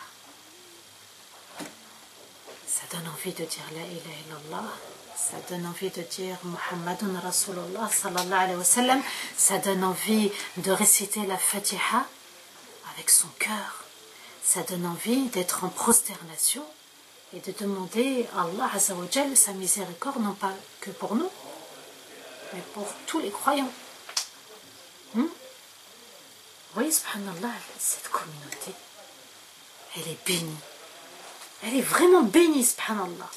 Ça donne envie de dire la ilaha illallah, ça donne envie de dire Muhammadun Rasulullah sallallahu alayhi wa sallam, ça donne envie de réciter la Fatiha avec son cœur, ça donne envie d'être en prosternation et de demander à Allah Azza wa Jal sa miséricorde, non pas que pour nous, mais pour tous les croyants. Hmm? Vous voyez, subhanallah, cette communauté, elle est bénie. Elle est vraiment bénie, subhanallah.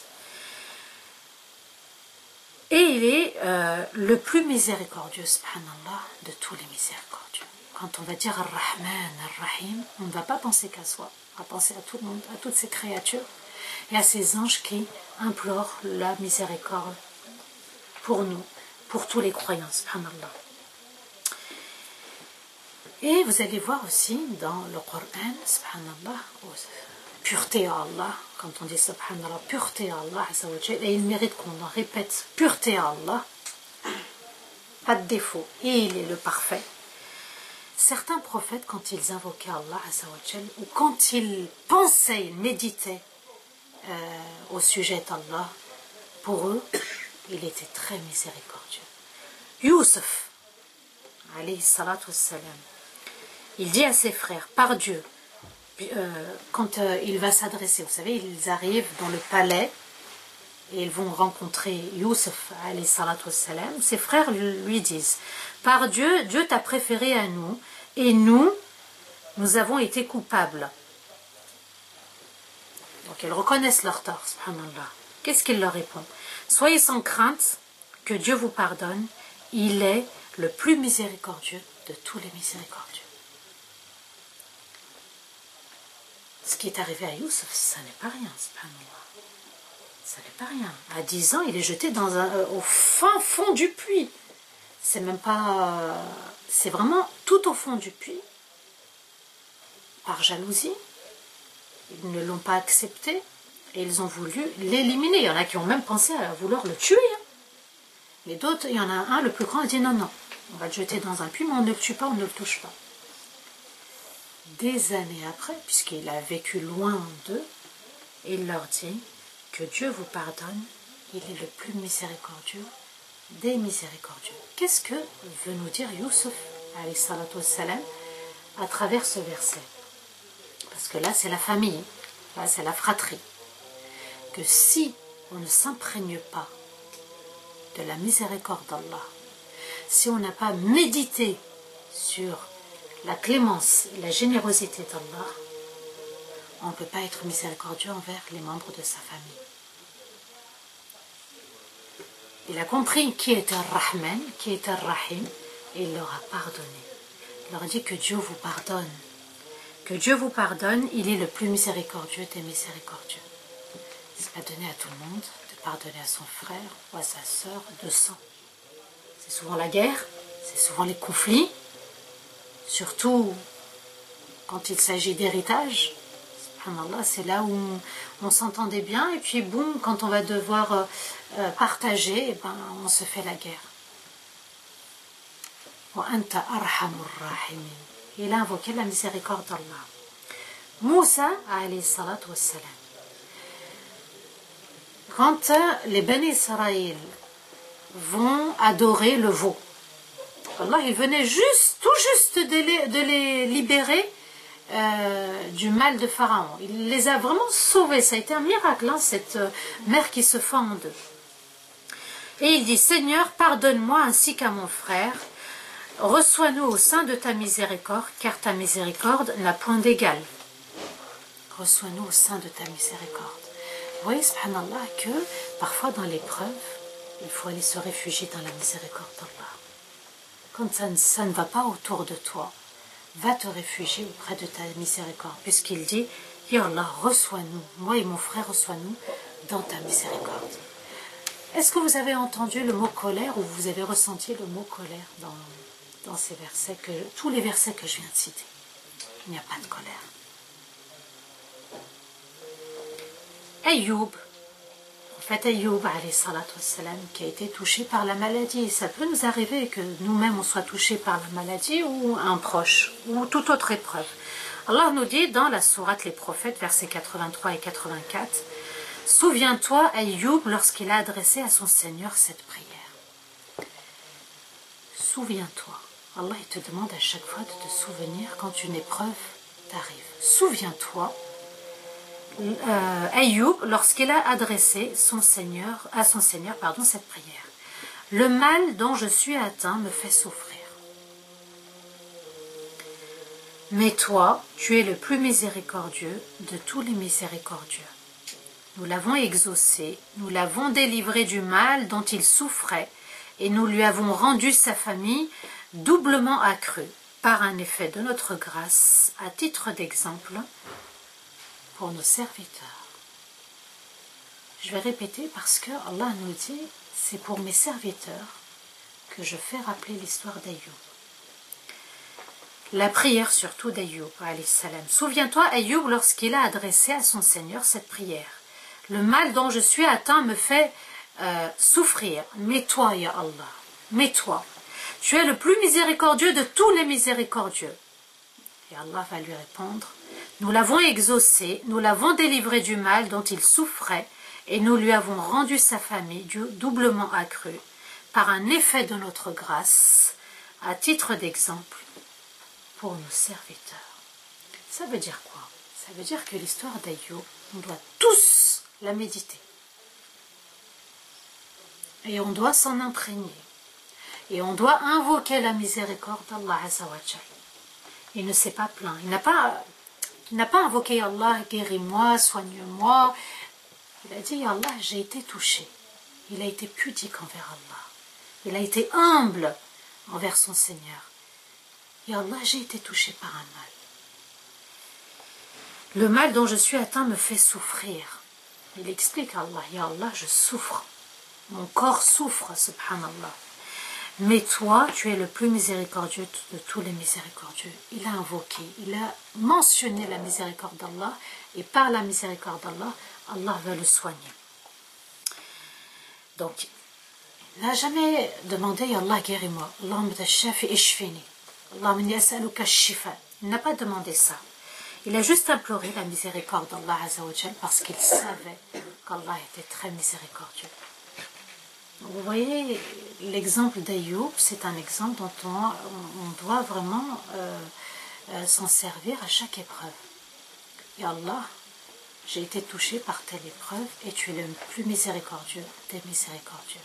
Et il est euh, le plus miséricordieux, subhanallah, de tous les miséricordieux. Quand on va dire Ar-Rahman, Ar-Rahim, on ne va pas penser qu'à soi, on va penser à tout le monde, à toutes ces créatures et à ces anges qui implorent la miséricorde pour nous, pour tous les croyants, subhanallah. Et vous allez voir aussi dans le Coran, subhanallah, pureté à Allah, quand on dit subhanallah, pureté à Allah, et il mérite qu'on en répète, pureté à Allah, pas de défaut, et il est le parfait. Certains prophètes, quand ils invoquaient Allah, ou quand ils pensaient, ils méditaient euh, au sujet d'Allah, pour eux, il était très miséricordieux. Youssef, alayhi salatu wassalam, il dit à ses frères, par Dieu, euh, quand euh, il va s'adresser, vous savez, ils arrivent dans le palais et ils vont rencontrer Youssef, alayhi salatu wassalam, ses frères lui disent, par Dieu, Dieu t'a préféré à nous, et nous, nous avons été coupables. Donc ils reconnaissent leur tort, subhanallah. Qu'est-ce qu'il leur répond? Soyez sans crainte, que Dieu vous pardonne, il est le plus miséricordieux de tous les miséricordieux. Ce qui est arrivé à Youssef, ça n'est pas rien, subhanallah. Ça n'est pas rien. À dix ans, il est jeté dans un, euh, au fin fond du puits. C'est même pas... Euh, c'est vraiment tout au fond du puits. Par jalousie. Ils ne l'ont pas accepté. Et ils ont voulu l'éliminer. Il y en a qui ont même pensé à vouloir le tuer. Hein. Mais d'autres, il y en a un, le plus grand, a dit non, non. On va le jeter dans un puits, mais on ne le tue pas, on ne le touche pas. Des années après, puisqu'il a vécu loin d'eux, il leur dit que Dieu vous pardonne, il est le plus miséricordieux des miséricordieux. Qu'est-ce que veut nous dire Youssef, alayhi salatu wassalam, à travers ce verset? Parce que là, c'est la famille, là, c'est la fratrie. Que si on ne s'imprègne pas de la miséricorde d'Allah, si on n'a pas médité sur la clémence et la générosité d'Allah, on ne peut pas être miséricordieux envers les membres de sa famille. Il a compris qui était Ar-Rahman, qui était Ar-Rahim, et il leur a pardonné. Il leur a dit que Dieu vous pardonne. Que Dieu vous pardonne, il est le plus miséricordieux des miséricordieux. Ce n'est pas donné à tout le monde de pardonner à son frère ou à sa sœur de sang. C'est souvent la guerre, c'est souvent les conflits, surtout quand il s'agit d'héritage. C'est là où on, on s'entendait bien, et puis boum, quand on va devoir euh, euh, partager, eh ben, on se fait la guerre. Il a invoqué la miséricorde d'Allah. Moussa, alayhi salatu wassalam, quand les Bani Israël vont adorer le veau, Allah, il venait juste, tout juste de les, de les libérer Euh, du mal de Pharaon. Il les a vraiment sauvés. Ça a été un miracle, hein, cette euh, mer qui se fend en deux. Et il dit, Seigneur, pardonne-moi ainsi qu'à mon frère. Reçois-nous au sein de ta miséricorde, car ta miséricorde n'a point d'égal. Reçois-nous au sein de ta miséricorde. Vous voyez, subhanallah, que parfois dans l'épreuve, il faut aller se réfugier dans la miséricorde d'Allah. Quand ça, ça ne va pas autour de toi, va te réfugier auprès de ta miséricorde, puisqu'il dit, Ya Allah, reçois-nous, moi et mon frère, reçois-nous dans ta miséricorde. Est-ce que vous avez entendu le mot colère, ou vous avez ressenti le mot colère dans, dans ces versets, que, tous les versets que je viens de citer? Il n'y a pas de colère. Ayoub, prophète Ayoub, qui a été touché par la maladie. Ça peut nous arriver que nous-mêmes on soit touchés par la maladie ou un proche, ou toute autre épreuve. Allah nous dit dans la sourate Les Prophètes, versets quatre-vingt-trois et quatre-vingt-quatre, « Souviens-toi, Ayoub, lorsqu'il a adressé à son Seigneur cette prière. » Souviens-toi. Allah il te demande à chaque fois de te souvenir quand une épreuve t'arrive. Souviens-toi. Euh, Ayoub, lorsqu'il a adressé son Seigneur, à son Seigneur pardon, cette prière. Le mal dont je suis atteint me fait souffrir. Mais toi, tu es le plus miséricordieux de tous les miséricordieux. Nous l'avons exaucé, nous l'avons délivré du mal dont il souffrait, et nous lui avons rendu sa famille doublement accrue par un effet de notre grâce, à titre d'exemple, pour nos serviteurs. Je vais répéter parce que Allah nous dit, c'est pour mes serviteurs que je fais rappeler l'histoire d'Ayoub. La prière surtout d'Ayoub, alayhi salam. Souviens-toi, Ayoub, lorsqu'il a adressé à son Seigneur cette prière. Le mal dont je suis atteint me fait euh, souffrir. Mais toi, ya Allah, mais toi, tu es le plus miséricordieux de tous les miséricordieux. Et Allah va lui répondre, nous l'avons exaucé, nous l'avons délivré du mal dont il souffrait, et nous lui avons rendu sa famille doublement accrue, par un effet de notre grâce, à titre d'exemple, pour nos serviteurs. Ça veut dire quoi? Ça veut dire que l'histoire d'Ayoub, on doit tous la méditer. Et on doit s'en imprégner. Et on doit invoquer la miséricorde d'Allah Azza wa Jal. Il ne s'est pas plaint. Il n'a pas, il n'a pas invoqué Allah, guéris-moi, soigne-moi. Il a dit, Allah, j'ai été touché. Il a été pudique envers Allah. Il a été humble envers son Seigneur. Et Allah, j'ai été touché par un mal. Le mal dont je suis atteint me fait souffrir. Il explique à Allah, Ya Allah, je souffre. Mon corps souffre, subhanallah. Mais toi, tu es le plus miséricordieux de tous les miséricordieux. Il a invoqué, il a mentionné la miséricorde d'Allah, et par la miséricorde d'Allah, Allah va le soigner. Donc, il n'a jamais demandé, Ya Allah, guéris-moi. Allahumma tashafi ishfini. Allahumma yas'aluka shifa. Il n'a pas demandé ça. Il a juste imploré la miséricorde d'Allah Azza wa Jal parce qu'il savait qu'Allah était très miséricordieux. Vous voyez, l'exemple d'Ayoub, c'est un exemple dont on, on doit vraiment euh, euh, s'en servir à chaque épreuve. Et Allah, j'ai été touché par telle épreuve et tu es le plus miséricordieux des miséricordieux.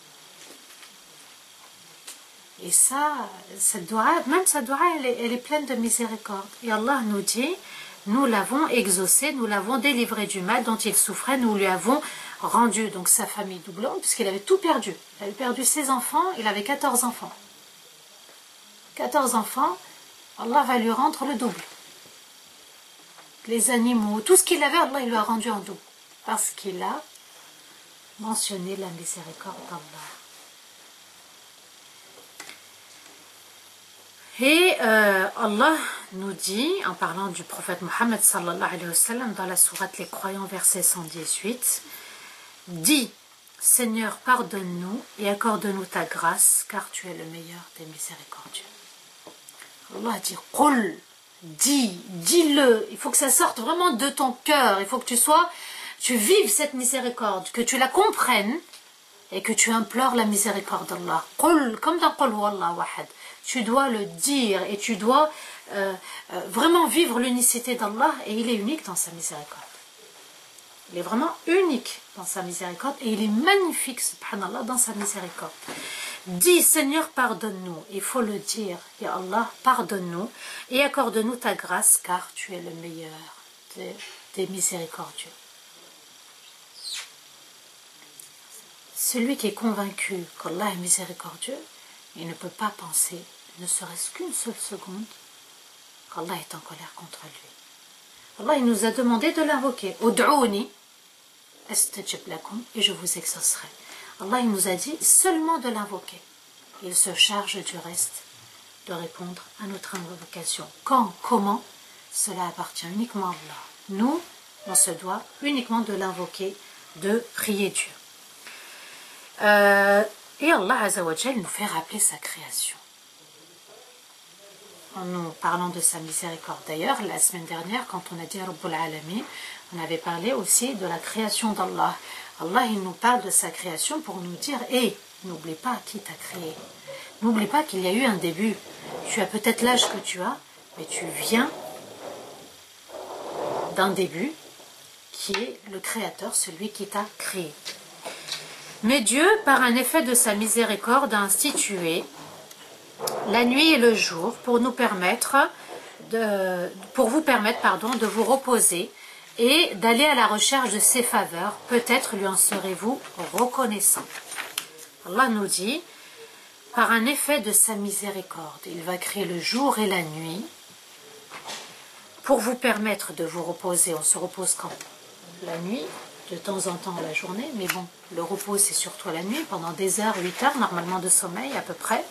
Et ça, cette doua, même cette doua, elle est, elle est pleine de miséricorde. Et Allah nous dit, nous l'avons exaucé, nous l'avons délivré du mal dont il souffrait, nous lui avons rendu donc sa famille doublante, puisqu'il avait tout perdu. Il avait perdu ses enfants, il avait quatorze enfants. quatorze enfants, Allah va lui rendre le double. Les animaux, tout ce qu'il avait, Allah il lui a rendu en double. Parce qu'il a mentionné la miséricorde d'Allah. Et euh, Allah nous dit, en parlant du prophète Mohammed sallallahu alayhi wa sallam, dans la sourate Les Croyants, verset cent dix-huit, dis, Seigneur, pardonne-nous et accorde-nous ta grâce, car tu es le meilleur des miséricordieux. Allah dit, Qul, dis, dis-le, il faut que ça sorte vraiment de ton cœur, il faut que tu sois, tu vives cette miséricorde, que tu la comprennes et que tu implores la miséricorde d'Allah. Qul, comme dans Qul huwallahu ahad. Tu dois le dire et tu dois euh, euh, vraiment vivre l'unicité d'Allah, et il est unique dans sa miséricorde. Il est vraiment unique dans sa miséricorde et il est magnifique, subhanallah, dans sa miséricorde. Dis, Seigneur, pardonne-nous. Il faut le dire. Ya Allah, pardonne-nous et accorde-nous ta grâce, car tu es le meilleur des, des miséricordieux. Celui qui est convaincu qu'Allah est miséricordieux, il ne peut pas penser, ne serait-ce qu'une seule seconde, qu'Allah est en colère contre lui. Allah il nous a demandé de l'invoquer. Ud'ouni astajib lakum, et je vous exaucerai. Allah il nous a dit seulement de l'invoquer. Il se charge du reste de répondre à notre invocation. Quand, comment, cela appartient uniquement à Allah. Nous, on se doit uniquement de l'invoquer, de prier Dieu. Euh, et Allah Azzawajal nous fait rappeler sa création. En nous parlant de sa miséricorde. D'ailleurs, la semaine dernière, quand on a dit Rabbul Alamin, on avait parlé aussi de la création d'Allah. Allah, il nous parle de sa création pour nous dire, hé, hey, n'oublie pas qui t'a créé. N'oublie pas qu'il y a eu un début. Tu as peut-être l'âge que tu as, mais tu viens d'un début qui est le Créateur, celui qui t'a créé. Mais Dieu, par un effet de sa miséricorde, a institué la nuit et le jour pour nous permettre de, pour vous permettre pardon, de vous reposer et d'aller à la recherche de ses faveurs. Peut-être lui en serez-vous reconnaissant. Allah nous dit, par un effet de sa miséricorde, il va créer le jour et la nuit pour vous permettre de vous reposer. On se repose quand? La nuit, de temps en temps la journée, mais bon, le repos c'est surtout la nuit, pendant des heures, huit heures normalement de sommeil à peu près.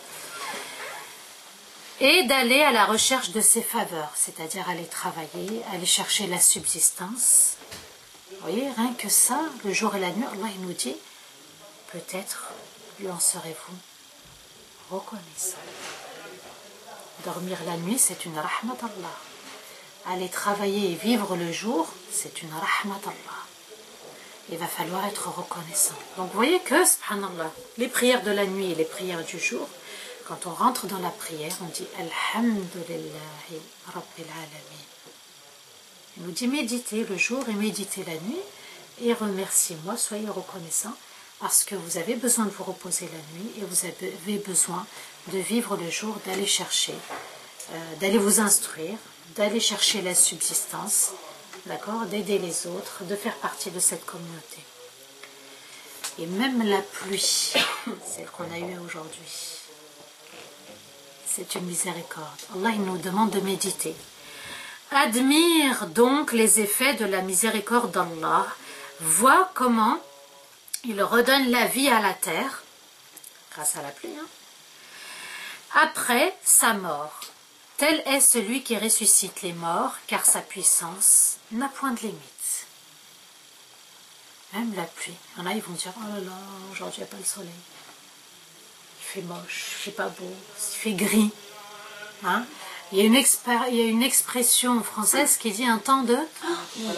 Et d'aller à la recherche de ses faveurs, c'est-à-dire aller travailler, aller chercher la subsistance. Vous voyez, rien que ça, le jour et la nuit, Allah il nous dit, peut-être lui en serez-vous reconnaissant. Dormir la nuit, c'est une rahmat d'Allah. Aller travailler et vivre le jour, c'est une rahmat d'Allah. Il va falloir être reconnaissant. Donc vous voyez que, subhanallah, les prières de la nuit et les prières du jour, quand on rentre dans la prière, on dit Alhamdulillahi Rabbil Alamin. Il nous dit méditez le jour et méditez la nuit et remerciez-moi, soyez reconnaissants parce que vous avez besoin de vous reposer la nuit et vous avez besoin de vivre le jour, d'aller chercher, euh, d'aller vous instruire, d'aller chercher la subsistance, d'accord, d'aider les autres, de faire partie de cette communauté. Et même la pluie, celle qu'on a eue aujourd'hui, c'est une miséricorde. Allah il nous demande de méditer. Admire donc les effets de la miséricorde d'Allah. Vois comment il redonne la vie à la terre, grâce à la pluie, hein, après sa mort. Tel est celui qui ressuscite les morts, car sa puissance n'a point de limite. Même la pluie. Il y en a, ils vont dire, oh là là, aujourd'hui il n'y a pas le soleil. Il fait moche, il fait pas beau, il fait gris. Hein? Il, y a une il y a une expression française qui dit un temps de... Vous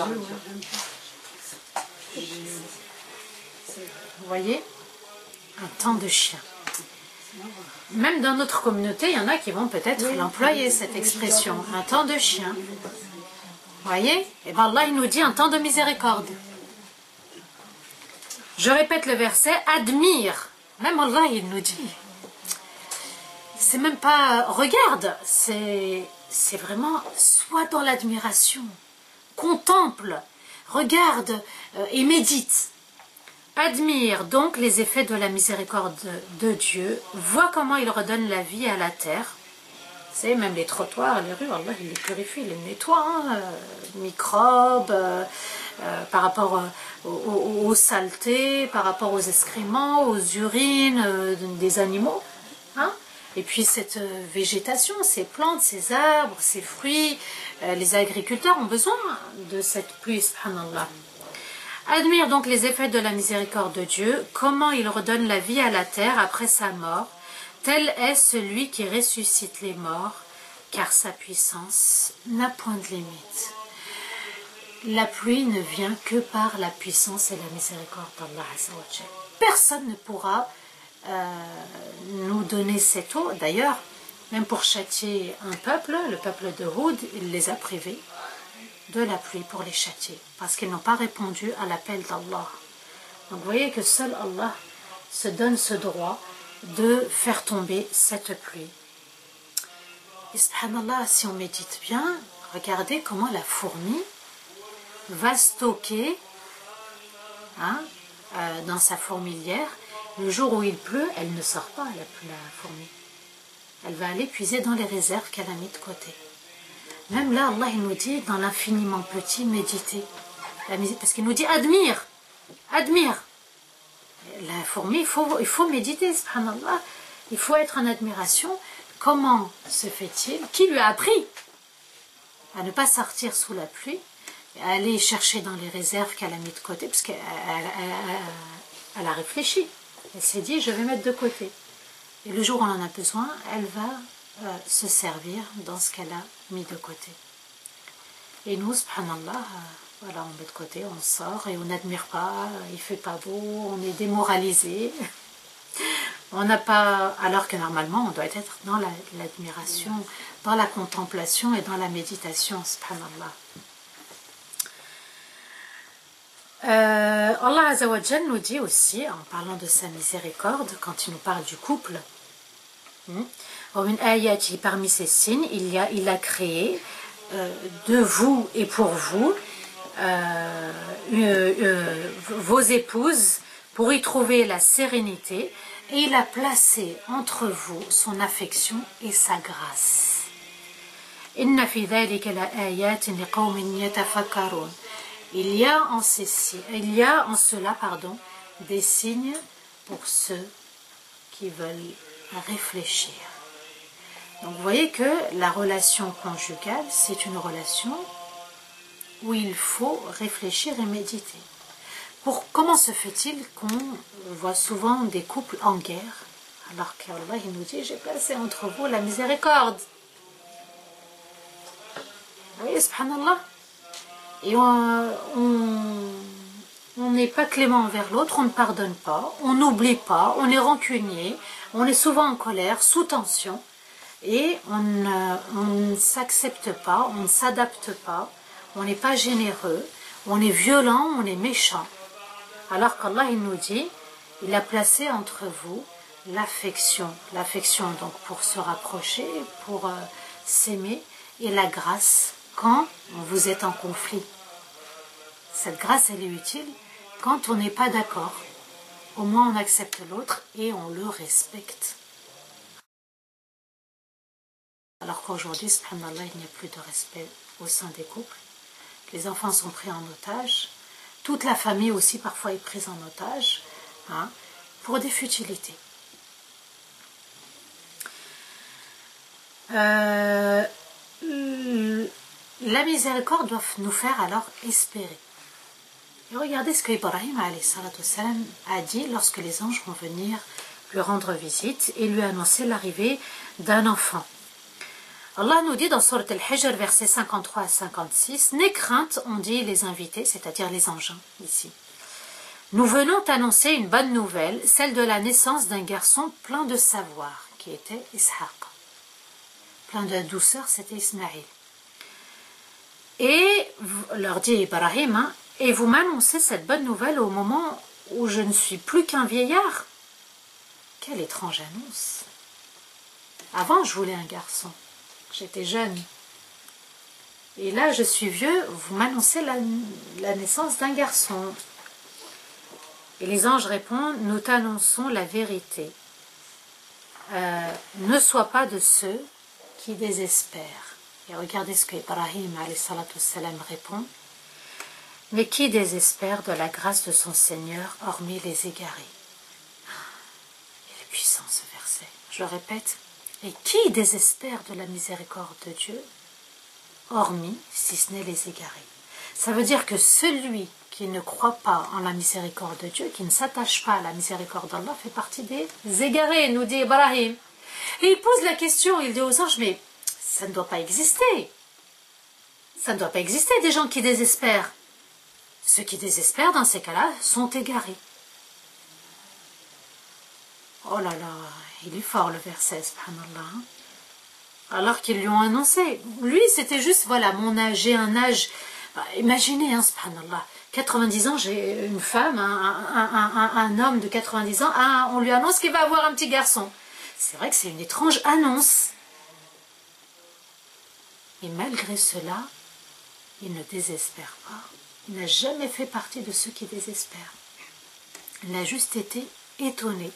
voyez? Un temps de chien. Même dans notre communauté, il y en a qui vont peut-être l'employer, cette expression. Un temps de chien. Vous voyez? Et bien Allah, il nous dit un temps de miséricorde. Je répète le verset, admire. Même Allah, il nous dit. C'est même pas regarde, c'est vraiment soit dans l'admiration, contemple, regarde euh, et médite. Admire donc les effets de la miséricorde de Dieu, vois comment il redonne la vie à la terre. Vous savez, même les trottoirs, les rues, Allah il les purifie, il les nettoie, hein, euh, microbes, euh, euh, par rapport euh, aux, aux saletés, par rapport aux excréments, aux urines euh, des animaux. Hein. Et puis cette végétation, ces plantes, ces arbres, ces fruits, euh, les agriculteurs ont besoin de cette pluie, subhanallah. Admire donc les effets de la miséricorde de Dieu, comment il redonne la vie à la terre après sa mort. Tel est celui qui ressuscite les morts, car sa puissance n'a point de limite. La pluie ne vient que par la puissance et la miséricorde d'Allah. Personne ne pourra euh, nous donner cette eau. D'ailleurs, même pour châtier un peuple, le peuple de Houd, il les a privés de la pluie pour les châtier, parce qu'ils n'ont pas répondu à l'appel d'Allah. Donc vous voyez que seul Allah se donne ce droit de faire tomber cette pluie. Et subhanallah, si on médite bien, regardez comment la fourmi va stocker hein, euh, dans sa fourmilière. Le jour où il pleut, elle ne sort pas, la, la fourmi. Elle va aller puiser dans les réserves qu'elle a mis de côté. Même là, Allah il nous dit, dans l'infiniment petit, méditez. Parce qu'il nous dit, admire, admire. La fourmi, il faut, il faut méditer, subhanallah. Il faut être en admiration. Comment se fait-il? Qui lui a appris à ne pas sortir sous la pluie, à aller chercher dans les réserves qu'elle a mis de côté, parce qu'elle elle, elle, elle a réfléchi. Elle s'est dit, je vais mettre de côté. Et le jour où on en a besoin, elle va euh, se servir dans ce qu'elle a mis de côté. Et nous, subhanallah, euh, voilà, on met de côté, on sort et on n'admire pas, il fait pas beau, on est démoralisé. On n'a pas, alors que normalement, on doit être dans l'admiration, la, dans la contemplation et dans la méditation, subhanallah. Euh, Allah Azza wa Jal nous dit aussi, en parlant de sa miséricorde, quand il nous parle du couple, parmi ces signes, il, y a, il a créé euh, de vous et pour vous euh, euh, euh, vos épouses pour y trouver la sérénité, et il a placé entre vous son affection et sa grâce. Inna fi dhalika la ayatin liqawmin yatafakkarun. Il y a en ceci, il y a en cela, pardon, des signes pour ceux qui veulent réfléchir. Donc vous voyez que la relation conjugale, c'est une relation où il faut réfléchir et méditer. Pour, comment se fait-il qu'on voit souvent des couples en guerre, alors qu'Allah il nous dit, j'ai placé entre vous la miséricorde. Vous voyez, subhanallah. Et on n'est pas clément envers l'autre, on ne pardonne pas, on n'oublie pas, on est rancunier, on est souvent en colère, sous tension, et on ne, on ne s'accepte pas, on ne s'adapte pas, on n'est pas généreux, on est violent, on est méchant. Alors qu'Allah il nous dit, il a placé entre vous l'affection, l'affection donc pour se rapprocher, pour euh, s'aimer, et la grâce quand vous êtes en conflit. Cette grâce, elle est utile quand on n'est pas d'accord. Au moins, on accepte l'autre et on le respecte. Alors qu'aujourd'hui, subhanallah, il n'y a plus de respect au sein des couples. Les enfants sont pris en otage. Toute la famille aussi, parfois, est prise en otage, hein, pour des futilités. Euh, la miséricorde doit nous faire alors espérer. Et regardez ce que Ibrahim a dit lorsque les anges vont venir lui rendre visite et lui annoncer l'arrivée d'un enfant. Allah nous dit dans Surat Al-Hijr, versets cinquante-trois à cinquante-six, « N'aie crainte, ont dit les invités, c'est-à-dire les anges ici. Nous venons t'annoncer une bonne nouvelle, celle de la naissance d'un garçon plein de savoir, qui était Ishaq. Plein de douceur, c'était Ismaïl. Et leur dit Ibrahim, hein, et vous m'annoncez cette bonne nouvelle au moment où je ne suis plus qu'un vieillard. Quelle étrange annonce. Avant, je voulais un garçon. J'étais jeune. Et là, je suis vieux, vous m'annoncez la, la naissance d'un garçon. Et les anges répondent, nous t'annonçons la vérité. Euh, ne sois pas de ceux qui désespèrent. Et regardez ce que Ibrahim salam répond. Mais qui désespère de la grâce de son Seigneur, hormis les égarés? Il est puissant ce verset. Je le répète. Et qui désespère de la miséricorde de Dieu, hormis, si ce n'est les égarés? Ça veut dire que celui qui ne croit pas en la miséricorde de Dieu, qui ne s'attache pas à la miséricorde d'Allah, fait partie des égarés, nous dit Ibrahim. Et il pose la question, il dit aux anges, mais ça ne doit pas exister. Ça ne doit pas exister des gens qui désespèrent. Ceux qui désespèrent dans ces cas-là sont égarés. Oh là là, il est fort le verset, subhanallah. Alors qu'ils lui ont annoncé. Lui, c'était juste, voilà, mon âge, j'ai un âge. Bah, imaginez, hein, subhanallah, quatre-vingt-dix ans, j'ai une femme, un, un, un, un homme de quatre-vingt-dix ans, ah, on lui annonce qu'il va avoir un petit garçon. C'est vrai que c'est une étrange annonce. Et malgré cela, il ne désespère pas. Il n'a jamais fait partie de ceux qui désespèrent. Il a juste été étonné.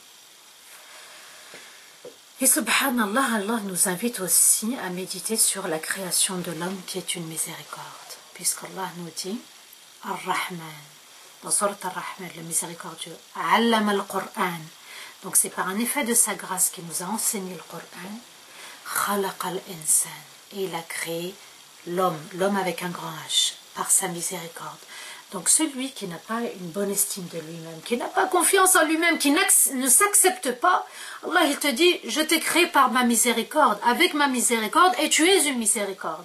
Et subhanallah, Allah nous invite aussi à méditer sur la création de l'homme qui est une miséricorde. Puisqu'Allah nous dit, Ar-Rahman, dans Surat Ar-Rahman, le miséricordieux, Allama al-Qur'an. Donc c'est par un effet de sa grâce qu'il nous a enseigné le Qur'an, Khalaqa al-Insan. Et il a créé l'homme, l'homme avec un grand H, par sa miséricorde. Donc celui qui n'a pas une bonne estime de lui-même, qui n'a pas confiance en lui-même, qui ne s'accepte pas, Allah il te dit, je t'ai créé par ma miséricorde, avec ma miséricorde, et tu es une miséricorde.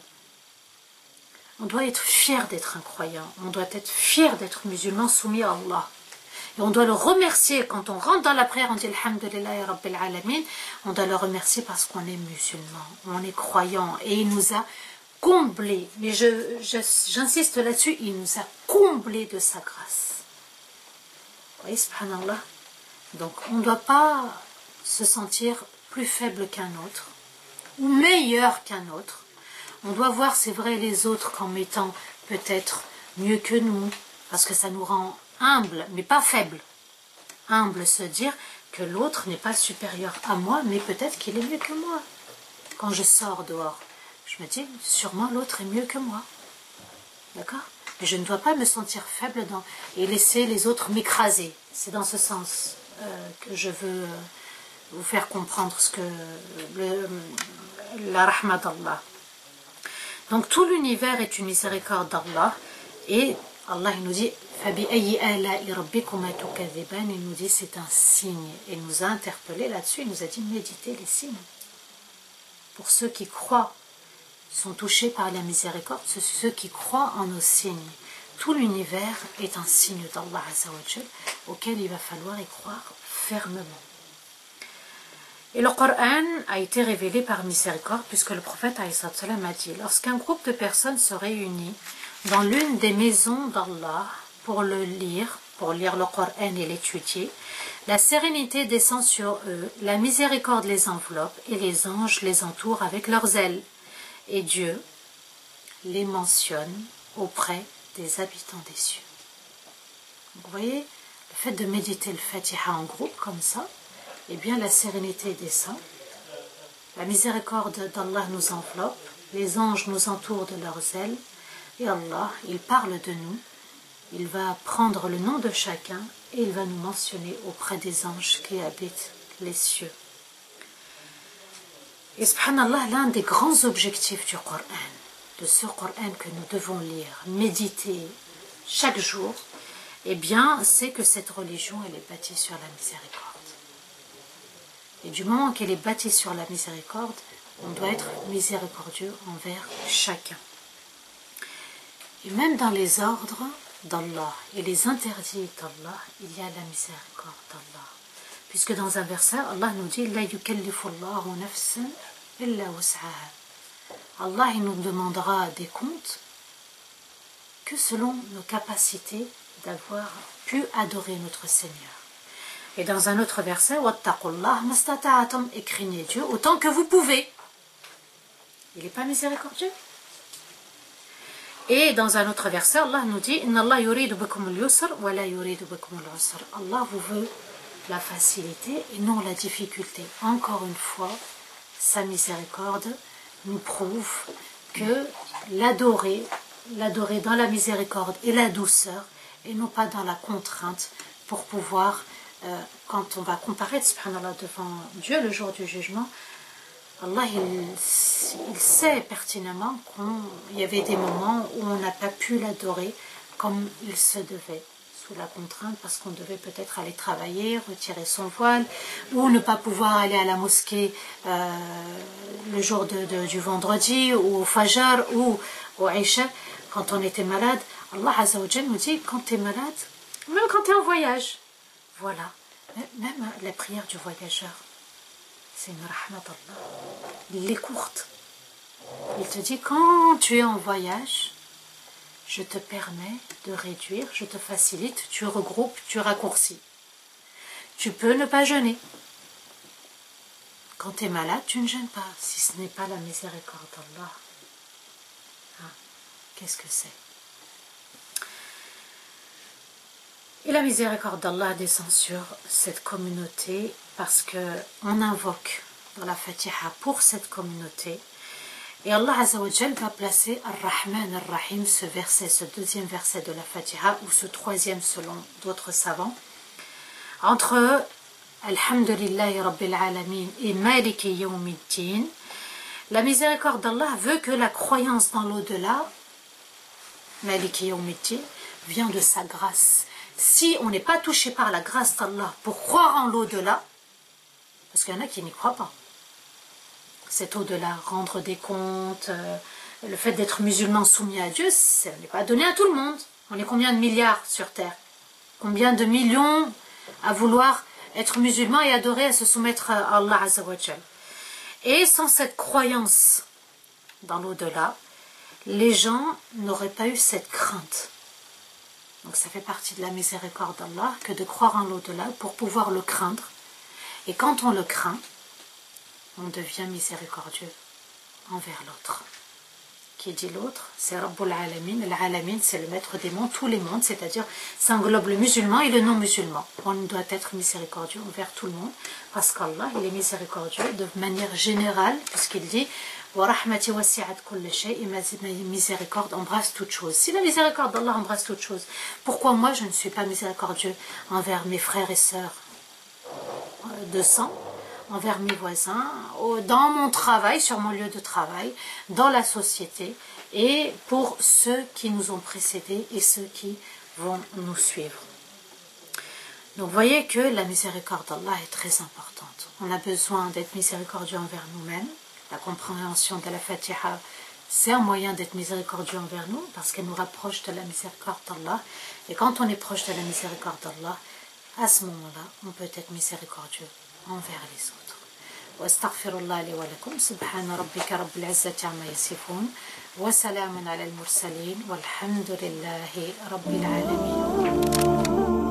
On doit être fier d'être un croyant, on doit être fier d'être musulman soumis à Allah. Et on doit le remercier quand on rentre dans la prière, on dit Alhamdulillah Rabbil Alamin, on doit le remercier parce qu'on est musulman, on est croyant, et il nous a comblé, mais je, je, j'insiste là-dessus, il nous a comblé de sa grâce. Vous voyez, subhanallah. Donc on ne doit pas se sentir plus faible qu'un autre, ou meilleur qu'un autre. On doit voir, c'est vrai, les autres comme étant peut-être mieux que nous, parce que ça nous rend humbles, mais pas faibles. Humble, se dire que l'autre n'est pas supérieur à moi, mais peut-être qu'il est mieux que moi. Quand je sors dehors, je me dis, sûrement l'autre est mieux que moi. D'accord? Mais je ne dois pas me sentir faible dans, et laisser les autres m'écraser. C'est dans ce sens euh, que je veux euh, vous faire comprendre ce que le, la rahma d'Allah. Donc tout l'univers est une miséricorde d'Allah. Et Allah il nous dit, il nous dit c'est un signe. Il nous a interpellés là-dessus, il nous a dit méditez les signes. Pour ceux qui croient, sont touchés par la miséricorde, c'est ceux qui croient en nos signes. Tout l'univers est un signe d'Allah Azzawajal auquel il va falloir y croire fermement. Et le Coran a été révélé par miséricorde puisque le prophète a dit lorsqu'un groupe de personnes se réunit dans l'une des maisons d'Allah pour le lire, pour lire le Coran et l'étudier, la sérénité descend sur eux, la miséricorde les enveloppe et les anges les entourent avec leurs ailes. Et Dieu les mentionne auprès des habitants des cieux. Vous voyez, le fait de méditer le Fatiha en groupe comme ça, eh bien la sérénité descend, la miséricorde d'Allah nous enveloppe, les anges nous entourent de leurs ailes, et Allah, il parle de nous, il va prendre le nom de chacun et il va nous mentionner auprès des anges qui habitent les cieux. Et subhanallah, l'un des grands objectifs du Coran, de ce Coran que nous devons lire, méditer chaque jour, eh bien, c'est que cette religion, elle est bâtie sur la miséricorde. Et du moment qu'elle est bâtie sur la miséricorde, on doit être miséricordieux envers chacun. Et même dans les ordres d'Allah et les interdits d'Allah, il y a la miséricorde d'Allah. Puisque dans un verset, Allah nous dit « La yukallifullahu nafsan illa wus'aha » Allah il nous demandera des comptes que selon nos capacités d'avoir pu adorer notre Seigneur. Et dans un autre verset, « Wattaqullah mastata'atum » et craignez Dieu autant que vous pouvez. Il n'est pas miséricordieux. Et dans un autre verset, Allah nous dit « Inna Allah yuridu bikum al-yusr wa la yuridu bikum al-usr » Allah vous veut la facilité et non la difficulté. Encore une fois, sa miséricorde nous prouve que l'adorer, l'adorer dans la miséricorde et la douceur, et non pas dans la contrainte, pour pouvoir, euh, quand on va comparaître, subhanallah, devant Dieu le jour du jugement, Allah, il, il sait pertinemment qu'il y avait des moments où on n'a pas pu l'adorer comme il se devait. Sous la contrainte parce qu'on devait peut-être aller travailler, retirer son voile ou ne pas pouvoir aller à la mosquée euh, le jour de, de, du vendredi ou au Fajr ou au Aïcha quand on était malade. Allah Azza wa Jal nous dit quand tu es malade, même quand tu es en voyage, voilà, même la prière du voyageur, c'est une rahmat d'Allah, il est courte. Il te dit quand tu es en voyage, je te permets de réduire, je te facilite, tu regroupes, tu raccourcis. Tu peux ne pas jeûner. Quand tu es malade, tu ne jeûnes pas, si ce n'est pas la miséricorde d'Allah. Hein? Qu'est-ce que c'est? Et la miséricorde d'Allah descend sur cette communauté parce qu'on invoque dans la Fatiha pour cette communauté. Et Allah Azza wa Jal va placer Ar-Rahman Ar-Rahim, ce verset, ce deuxième verset de la Fatiha, ou ce troisième selon d'autres savants, entre Alhamdulillahi Rabbil Alamin et Maliki Yawmiddin. La miséricorde d'Allah veut que la croyance dans l'au-delà, Maliki Yawmiddin, vient de sa grâce. Si on n'est pas touché par la grâce d'Allah pour croire en l'au-delà, parce qu'il y en a qui n'y croient pas, cet au-delà, rendre des comptes, euh, le fait d'être musulman soumis à Dieu, ce n'est pas donné à tout le monde. On est combien de milliards sur terre? Combien de millions à vouloir être musulman et adorer, à se soumettre à Allah Azza wa Jal. Et sans cette croyance dans l'au-delà, les gens n'auraient pas eu cette crainte. Donc ça fait partie de la miséricorde d'Allah que de croire en l'au-delà pour pouvoir le craindre. Et quand on le craint, on devient miséricordieux envers l'autre. Qui dit l'autre? C'est Rabbul Alamin. L'Alamin, c'est le maître des mondes, tous les mondes, c'est-à-dire ça englobe le musulman et le non-musulman. On doit être miséricordieux envers tout le monde, parce qu'Allah, il est miséricordieux de manière générale, puisqu'il dit wa rahmati wasi'at kulli shay, et ma miséricorde embrasse toute chose. Si la miséricorde d'Allah embrasse toute chose, pourquoi moi je ne suis pas miséricordieux envers mes frères et sœurs de sang, envers mes voisins, dans mon travail, sur mon lieu de travail, dans la société, et pour ceux qui nous ont précédés et ceux qui vont nous suivre. Donc vous voyez que la miséricorde d'Allah est très importante. On a besoin d'être miséricordieux envers nous-mêmes. La compréhension de la Fatiha, c'est un moyen d'être miséricordieux envers nous, parce qu'elle nous rapproche de la miséricorde d'Allah. Et quand on est proche de la miséricorde d'Allah, à ce moment-là, on peut être miséricordieux envers les autres. واستغفر الله لي ولكم سبحان ربك رب العزة عما يصفون وسلام على المرسلين والحمد لله رب العالمين.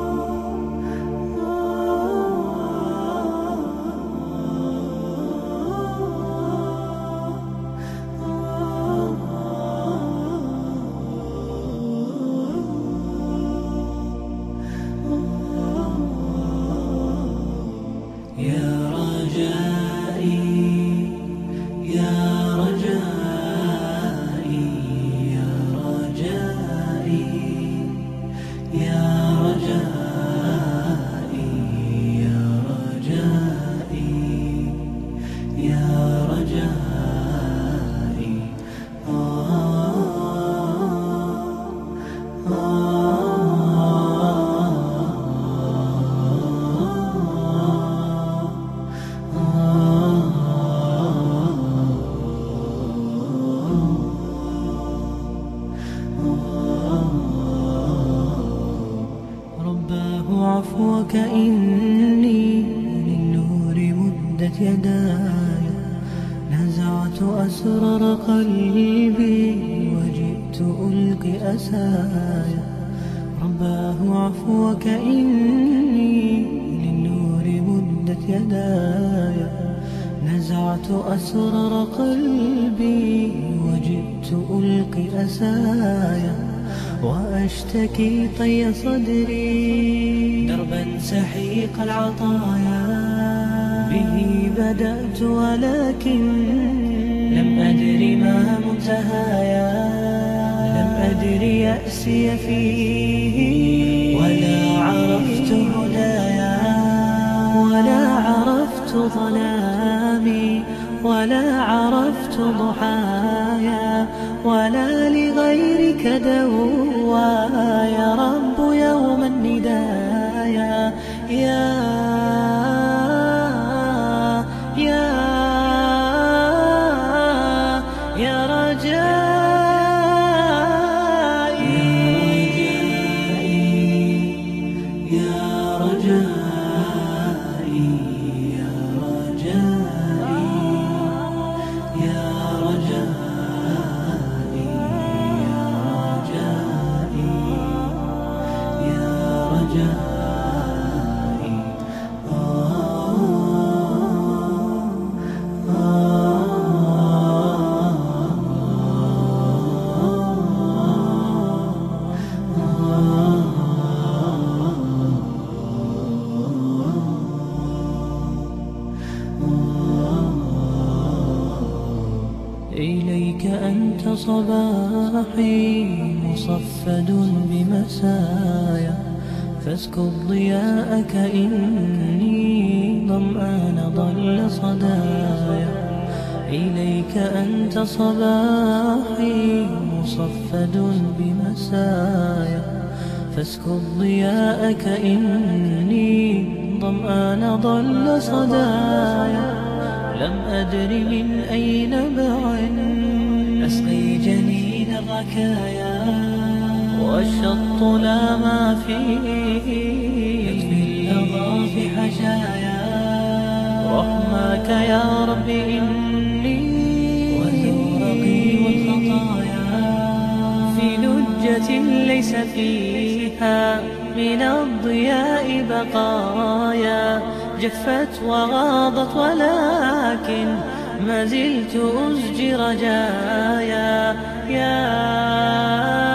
عفوك إني للنور مدت يداي نزعت أسرار قلبي وجئت ألقي أساي رباه عفوك إني للنور مدت يداي نزعت أسرار قلبي وجئت ألقي أساي وأشتكي طي صدري دربا سحيق العطايا به بدأت ولكن لم أدر ما منتهايا لم أدر يأسي فيه ولا عرفت هدايا ولا عرفت ظلامي ولا عرفت ضحايا ولا لغيرك دوايا يا رب يوم الندايا يا يا يا رجائي يا رجائي يا رجائي يا رجائي إليك أنت صباحي مصفد بمسايا فاسكب ضياءك إني ظمآن ضل صدايا إليك أنت صباحي مصفد بمسايا فاسكب ضياءك إني ظمآن ضل صدايا. لم أدر من أي نبع أسقي جنين الركايا، والشط لا ما فيه يكفي اللظى في حشايا. رحماك يا رب إني وزورقي والخطايا في لجة ليس فيها من الضياء بقايا. جفت وغاضت ولكن ما زلت أزجي رجايا. يا